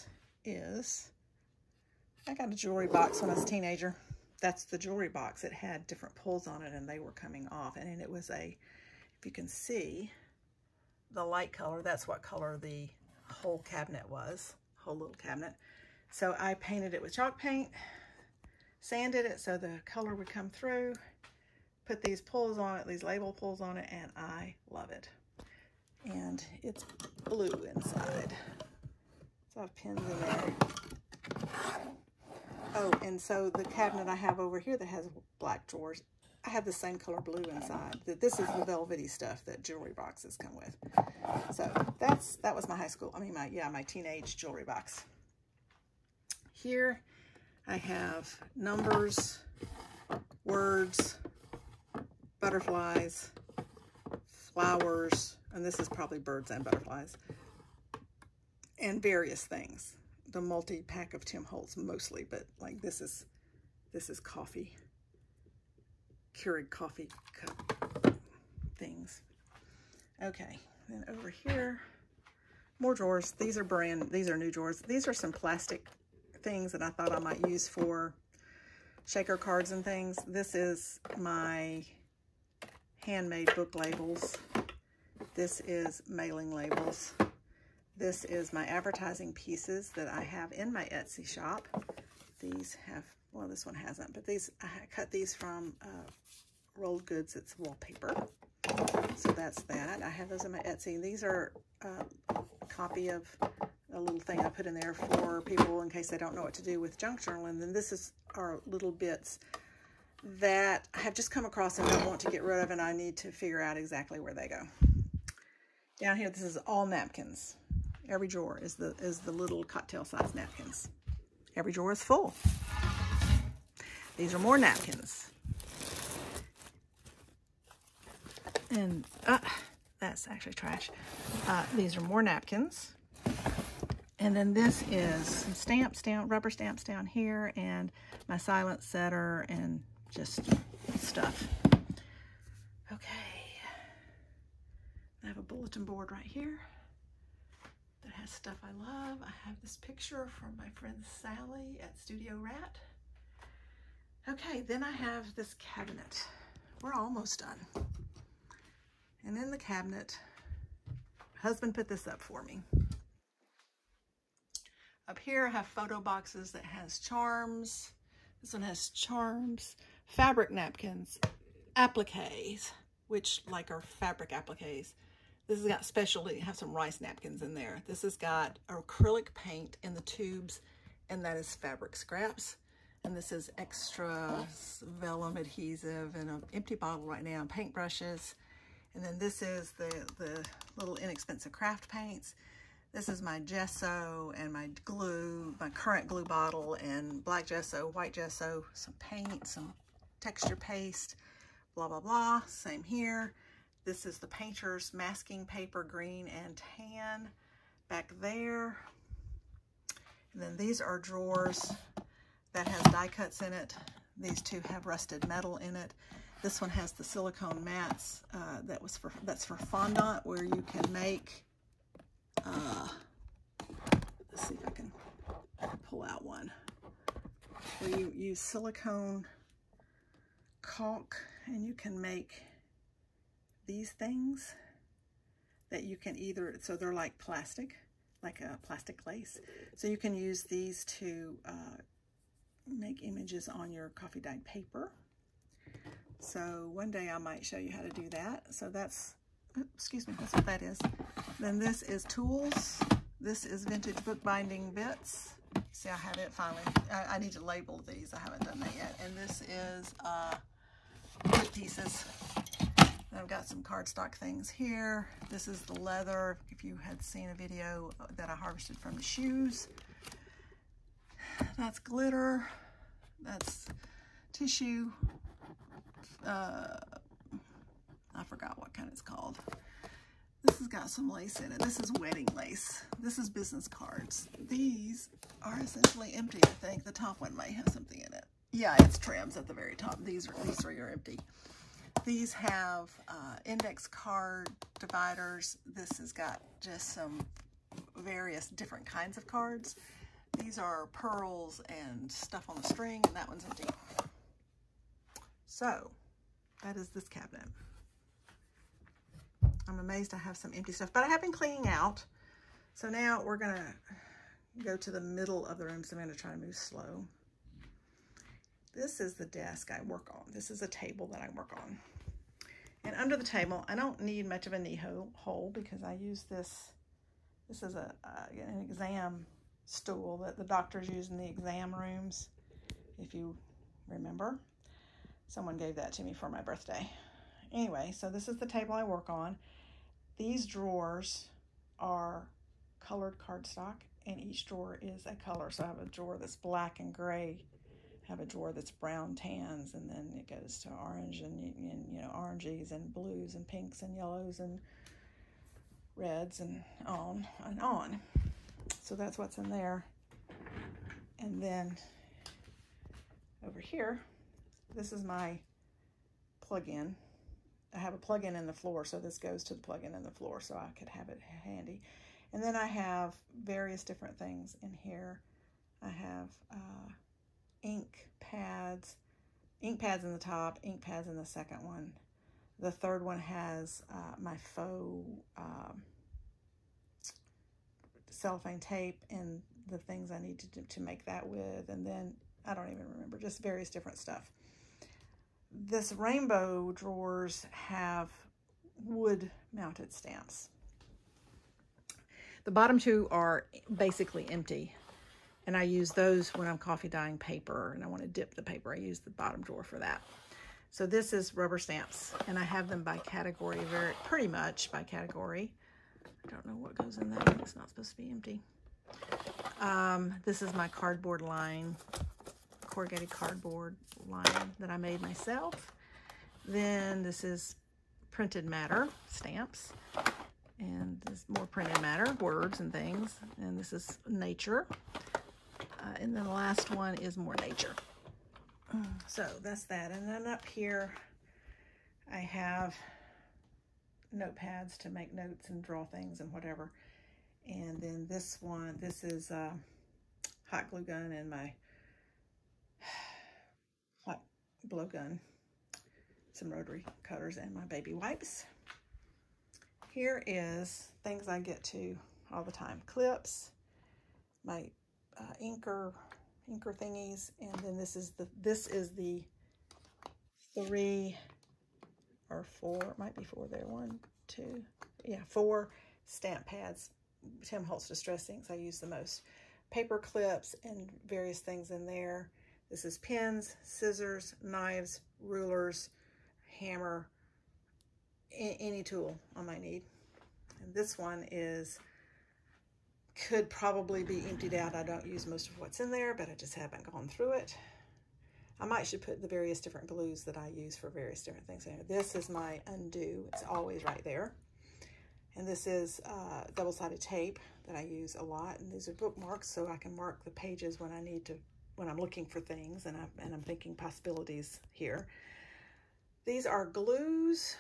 I got a jewelry box when I was a teenager. That's the jewelry box. It had different pulls on it and they were coming off. And it was if you can see the light color, that's what color the whole cabinet was, whole little cabinet. So I painted it with chalk paint, sanded it so the color would come through, put these pulls on it, these label pulls on it, and I love it. And it's blue inside. So I have pins in there. Oh, and so the cabinet I have over here that has black drawers, I have the same color blue inside. This is the velvety stuff that jewelry boxes come with. So that was my high school, my teenage jewelry box. Here I have numbers, words, butterflies, flowers, and this is probably birds and butterflies, and various things. The multi-pack of Tim Holtz mostly, but like this is coffee, Keurig coffee cup things. Okay, then over here, more drawers. These are new drawers. These are some plastic things that I thought I might use for shaker cards and things. This is my handmade book labels. This is mailing labels. This is my advertising pieces that I have in my Etsy shop. These have, well, this one hasn't, but these, I cut these from rolled goods. It's wallpaper. So that's that. I have those in my Etsy. These are a copy of a little thing I put in there for people in case they don't know what to do with junk journaling. Then this are little bits that I have just come across and don't want to get rid of, and I need to figure out exactly where they go. Down here, this is all napkins. Every drawer is the little cocktail size napkins. Every drawer is full. These are more napkins. And that's actually trash. These are more napkins. And then this is some stamps down, rubber stamps down here, and my silent setter and just stuff. Okay. I have a bulletin board right here that has stuff I love. I have this picture from my friend Sally at Studio Rat. Okay, then I have this cabinet. We're almost done. And in the cabinet, my husband put this up for me. Up here I have photo boxes that has charms. This one has charms, fabric napkins, appliques, which like are fabric appliques. This has got specialty, have some rice napkins in there. This has got acrylic paint in the tubes, and that is fabric scraps. And this is extra vellum adhesive and an empty bottle right now, and paintbrushes. And then this is the little inexpensive craft paints. This is my gesso and my glue, my current glue bottle, and black gesso, white gesso, some paint, some texture paste, blah, blah, blah. Same here. This is the painter's masking paper, green and tan, back there. And then these are drawers that has die cuts in it. These two have rusted metal in it. This one has the silicone mats that's for fondant, where you can make, let's see if I can pull out one, where you use silicone caulk and you can make these things that you can either, so they're like plastic, like a plastic lace. So you can use these to make images on your coffee dyed paper. So one day I might show you how to do that. So that's, excuse me, that's what that is. Then this is tools. This is vintage bookbinding bits. See, I have it finally. I need to label these. I haven't done that yet. And this is wood pieces. I've got some cardstock things here. This is the leather. If you had seen a video that I harvested from the shoes. That's glitter. That's tissue. I forgot what kind it's called. This has got some lace in it. This is wedding lace. This is business cards. These are essentially empty, I think. The top one might have something in it. Yeah, it's trims at the very top. These three are empty. These have index card dividers. This has got just some various different kinds of cards. These are pearls and stuff on the string, and that one's empty. So, that is this cabinet. I'm amazed I have some empty stuff, but I have been cleaning out So now we're gonna go to the middle of the room, so I'm gonna try to move slow. This is the desk I work on. This is a table that I work on. And under the table, I don't need much of a knee hole because I use this. This is an exam stool that the doctors use in the exam rooms, if you remember. Someone gave that to me for my birthday. Anyway, so this is the table I work on. These drawers are colored cardstock, and each drawer is a color. So I have a drawer that's black and gray. I have a drawer that's brown tans, and then it goes to orange and you know, oranges and blues and pinks and yellows and reds and on and on. So that's what's in there. And then over here, this is my plug-in. I have a plug-in in the floor, so this goes to the plug-in in the floor, so I could have it handy. And then I have various different things in here. I have ink pads in the top, ink pads in the second one. The third one has my faux cellophane tape and the things I need to make that with, and then I don't even remember, just various different stuff. This rainbow drawers have wood mounted stamps. The bottom two are basically empty, and I use those when I'm coffee dyeing paper and I want to dip the paper. I use the bottom drawer for that. So this is rubber stamps, and I have them by category, pretty much by category. I don't know what goes in that. It's not supposed to be empty. This is my cardboard line, corrugated cardboard line that I made myself. Then this is printed matter stamps, and there's more printed matter, words and things. And this is nature. And then the last one is more nature. So that's that. And then up here, I have notepads to make notes and draw things and whatever. And then this one, this is a hot glue gun and my hot blow gun, some rotary cutters, and my baby wipes. Here is things I get to all the time: clips, my inker thingies, and then this is the 3 or 4, it might be 4 there, 1, 2, yeah, 4 stamp pads, Tim Holtz Distress Inks I use the most. Paper clips and various things in there. This is pens, scissors, knives, rulers, hammer, any tool I might need. And this one could probably be emptied out. I don't use most of what's in there, but I just haven't gone through it. I should put the various different glues that I use for various different things in here. This is my undo. It's always right there. And this is double-sided tape that I use a lot. And these are bookmarks, so I can mark the pages when I need to, when I'm looking for things and I'm thinking possibilities here. These are glues.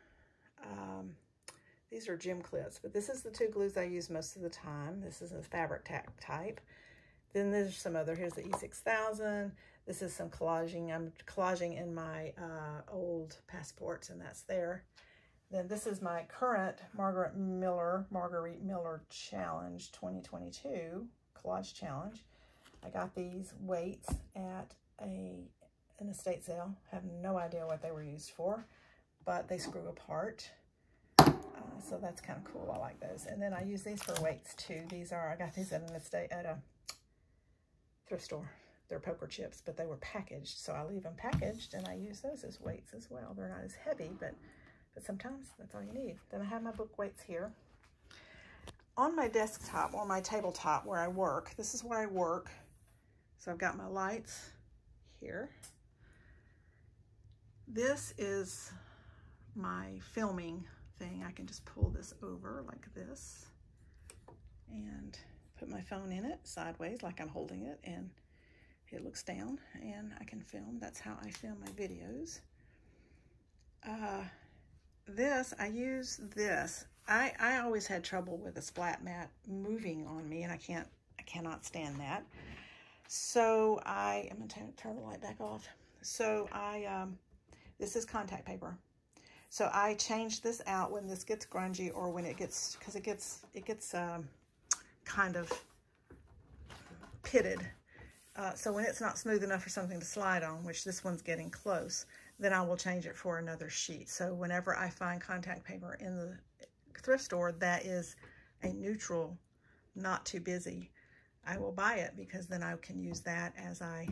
These are gym clips, but this is the 2 glues I use most of the time. This is a fabric tack type. Then there's some other, here's the E6000. This is some collaging. I'm collaging in my old passports, and that's there. Then this is my current Marguerite Miller Challenge 2022 collage challenge. I got these weights at an estate sale. Have no idea what they were used for, but they screw apart. So that's kind of cool. I like those. And then I use these for weights too. I got these at a thrift store. They're poker chips, but they were packaged. So I leave them packaged, and I use those as weights as well. They're not as heavy, but sometimes that's all you need. Then I have my book weights here. On my desktop or my tabletop where I work, this is where I work. So I've got my lights here. This is my filming thing. I can just pull this over like this and put my phone in it sideways like I'm holding it, and it looks down and I can film. That's how I film my videos. I use this. I always had trouble with a splat mat moving on me, and I cannot stand that. So I'm gonna turn the light back off. So this is contact paper. So I change this out when this gets grungy, or when it gets, because it gets kind of pitted. So when it's not smooth enough for something to slide on, which this one's getting close, then I will change it for another sheet. So whenever I find contact paper in the thrift store that is a neutral, not too busy, I will buy it, because then I can use that as I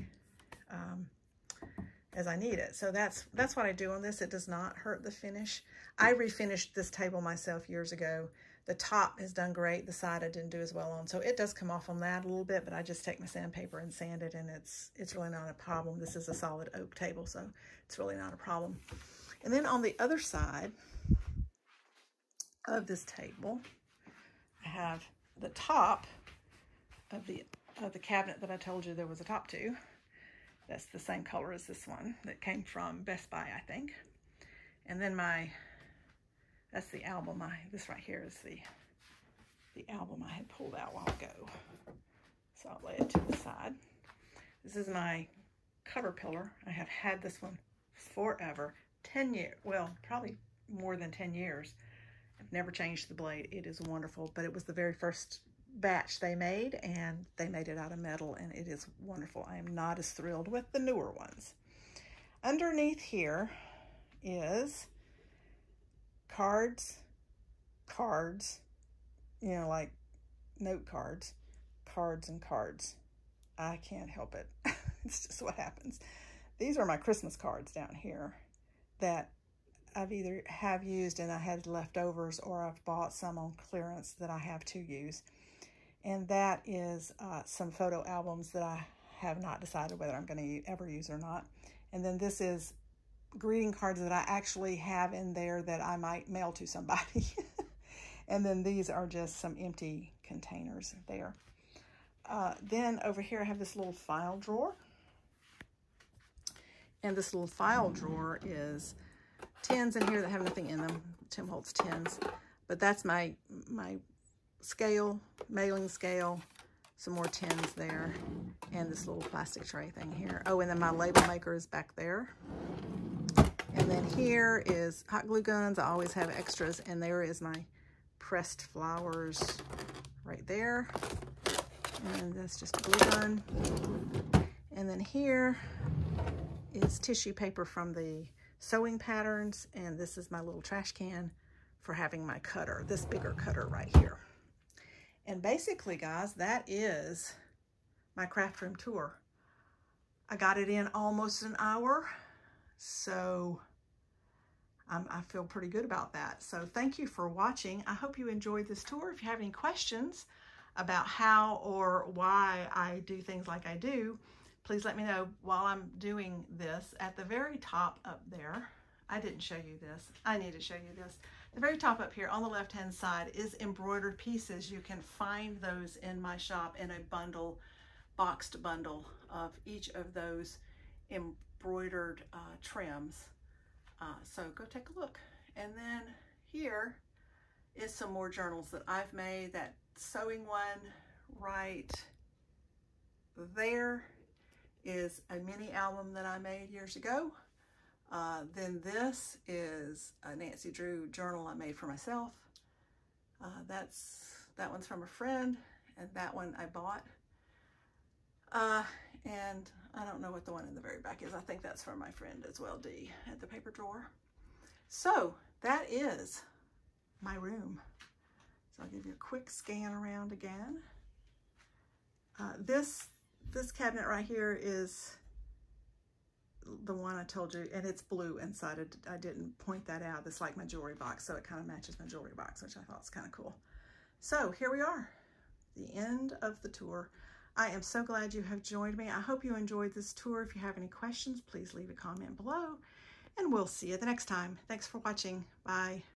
need it. So that's what I do on this. It does not hurt the finish. I refinished this table myself years ago. The top has done great. The side I didn't do as well on. So it does come off on that a little bit, but I just take my sandpaper and sand it, and it's really not a problem. This is a solid oak table, so it's really not a problem. And then on the other side of this table, I have the top of the cabinet that I told you there was a top to. That's the same color as this one that came from Best Buy, I think. And then that's the album. This right here is the album I had pulled out a while ago. So I'll lay it to the side. This is my cover pillar. I have had this one forever. 10 years, well, probably more than 10 years. I've never changed the blade. It is wonderful, but it was the very first batch they made, and they made it out of metal, and it is wonderful. I am not as thrilled with the newer ones. Underneath here is cards, you know, like note cards and cards. I can't help it. It's just what happens. These are my Christmas cards down here that I've either have used and I had leftovers, or I've bought some on clearance that I have to use. And that is some photo albums that I have not decided whether I'm going to ever use or not. And then this is greeting cards that I actually have in there that I might mail to somebody. And then these are just some empty containers there. Then over here I have this little file drawer. And this little file drawer is tins in here that have nothing in them. Tim holds tins. But that's my scale, mailing scale, some more tins there, and this little plastic tray thing here. Oh, and then my label maker is back there. And then here is hot glue guns. I always have extras, and there is my pressed flowers right there. And that's just a glue gun. And then here is tissue paper from the sewing patterns, and this is my little trash can for having my cutter, this bigger cutter right here. And basically, guys, that is my craft room tour. I got it in almost an hour, so I feel pretty good about that. So thank you for watching. I hope you enjoyed this tour. If you have any questions about how or why I do things like I do, please let me know while I'm doing this. At the very top up there, I didn't show you this. I need to show you this. The very top up here on the left-hand side is embroidered pieces. You can find those in my shop in a bundle, boxed bundle of each of those embroidered trims. So go take a look. And then here is some more journals that I've made. That sewing one right there is a mini album that I made years ago. Then this is a Nancy Drew journal I made for myself. That one's from a friend, and that one I bought. And I don't know what the one in the very back is. I think that's from my friend as well, Dee, at the paper drawer. So that is my room. So I'll give you a quick scan around again. This cabinet right here is the one I told you, and it's blue inside. I didn't point that out. It's like my jewelry box, so it kind of matches my jewelry box, which I thought was kind of cool. So here we are, the end of the tour. I am so glad you have joined me. I hope you enjoyed this tour. If you have any questions, please leave a comment below, and we'll see you the next time. Thanks for watching. Bye.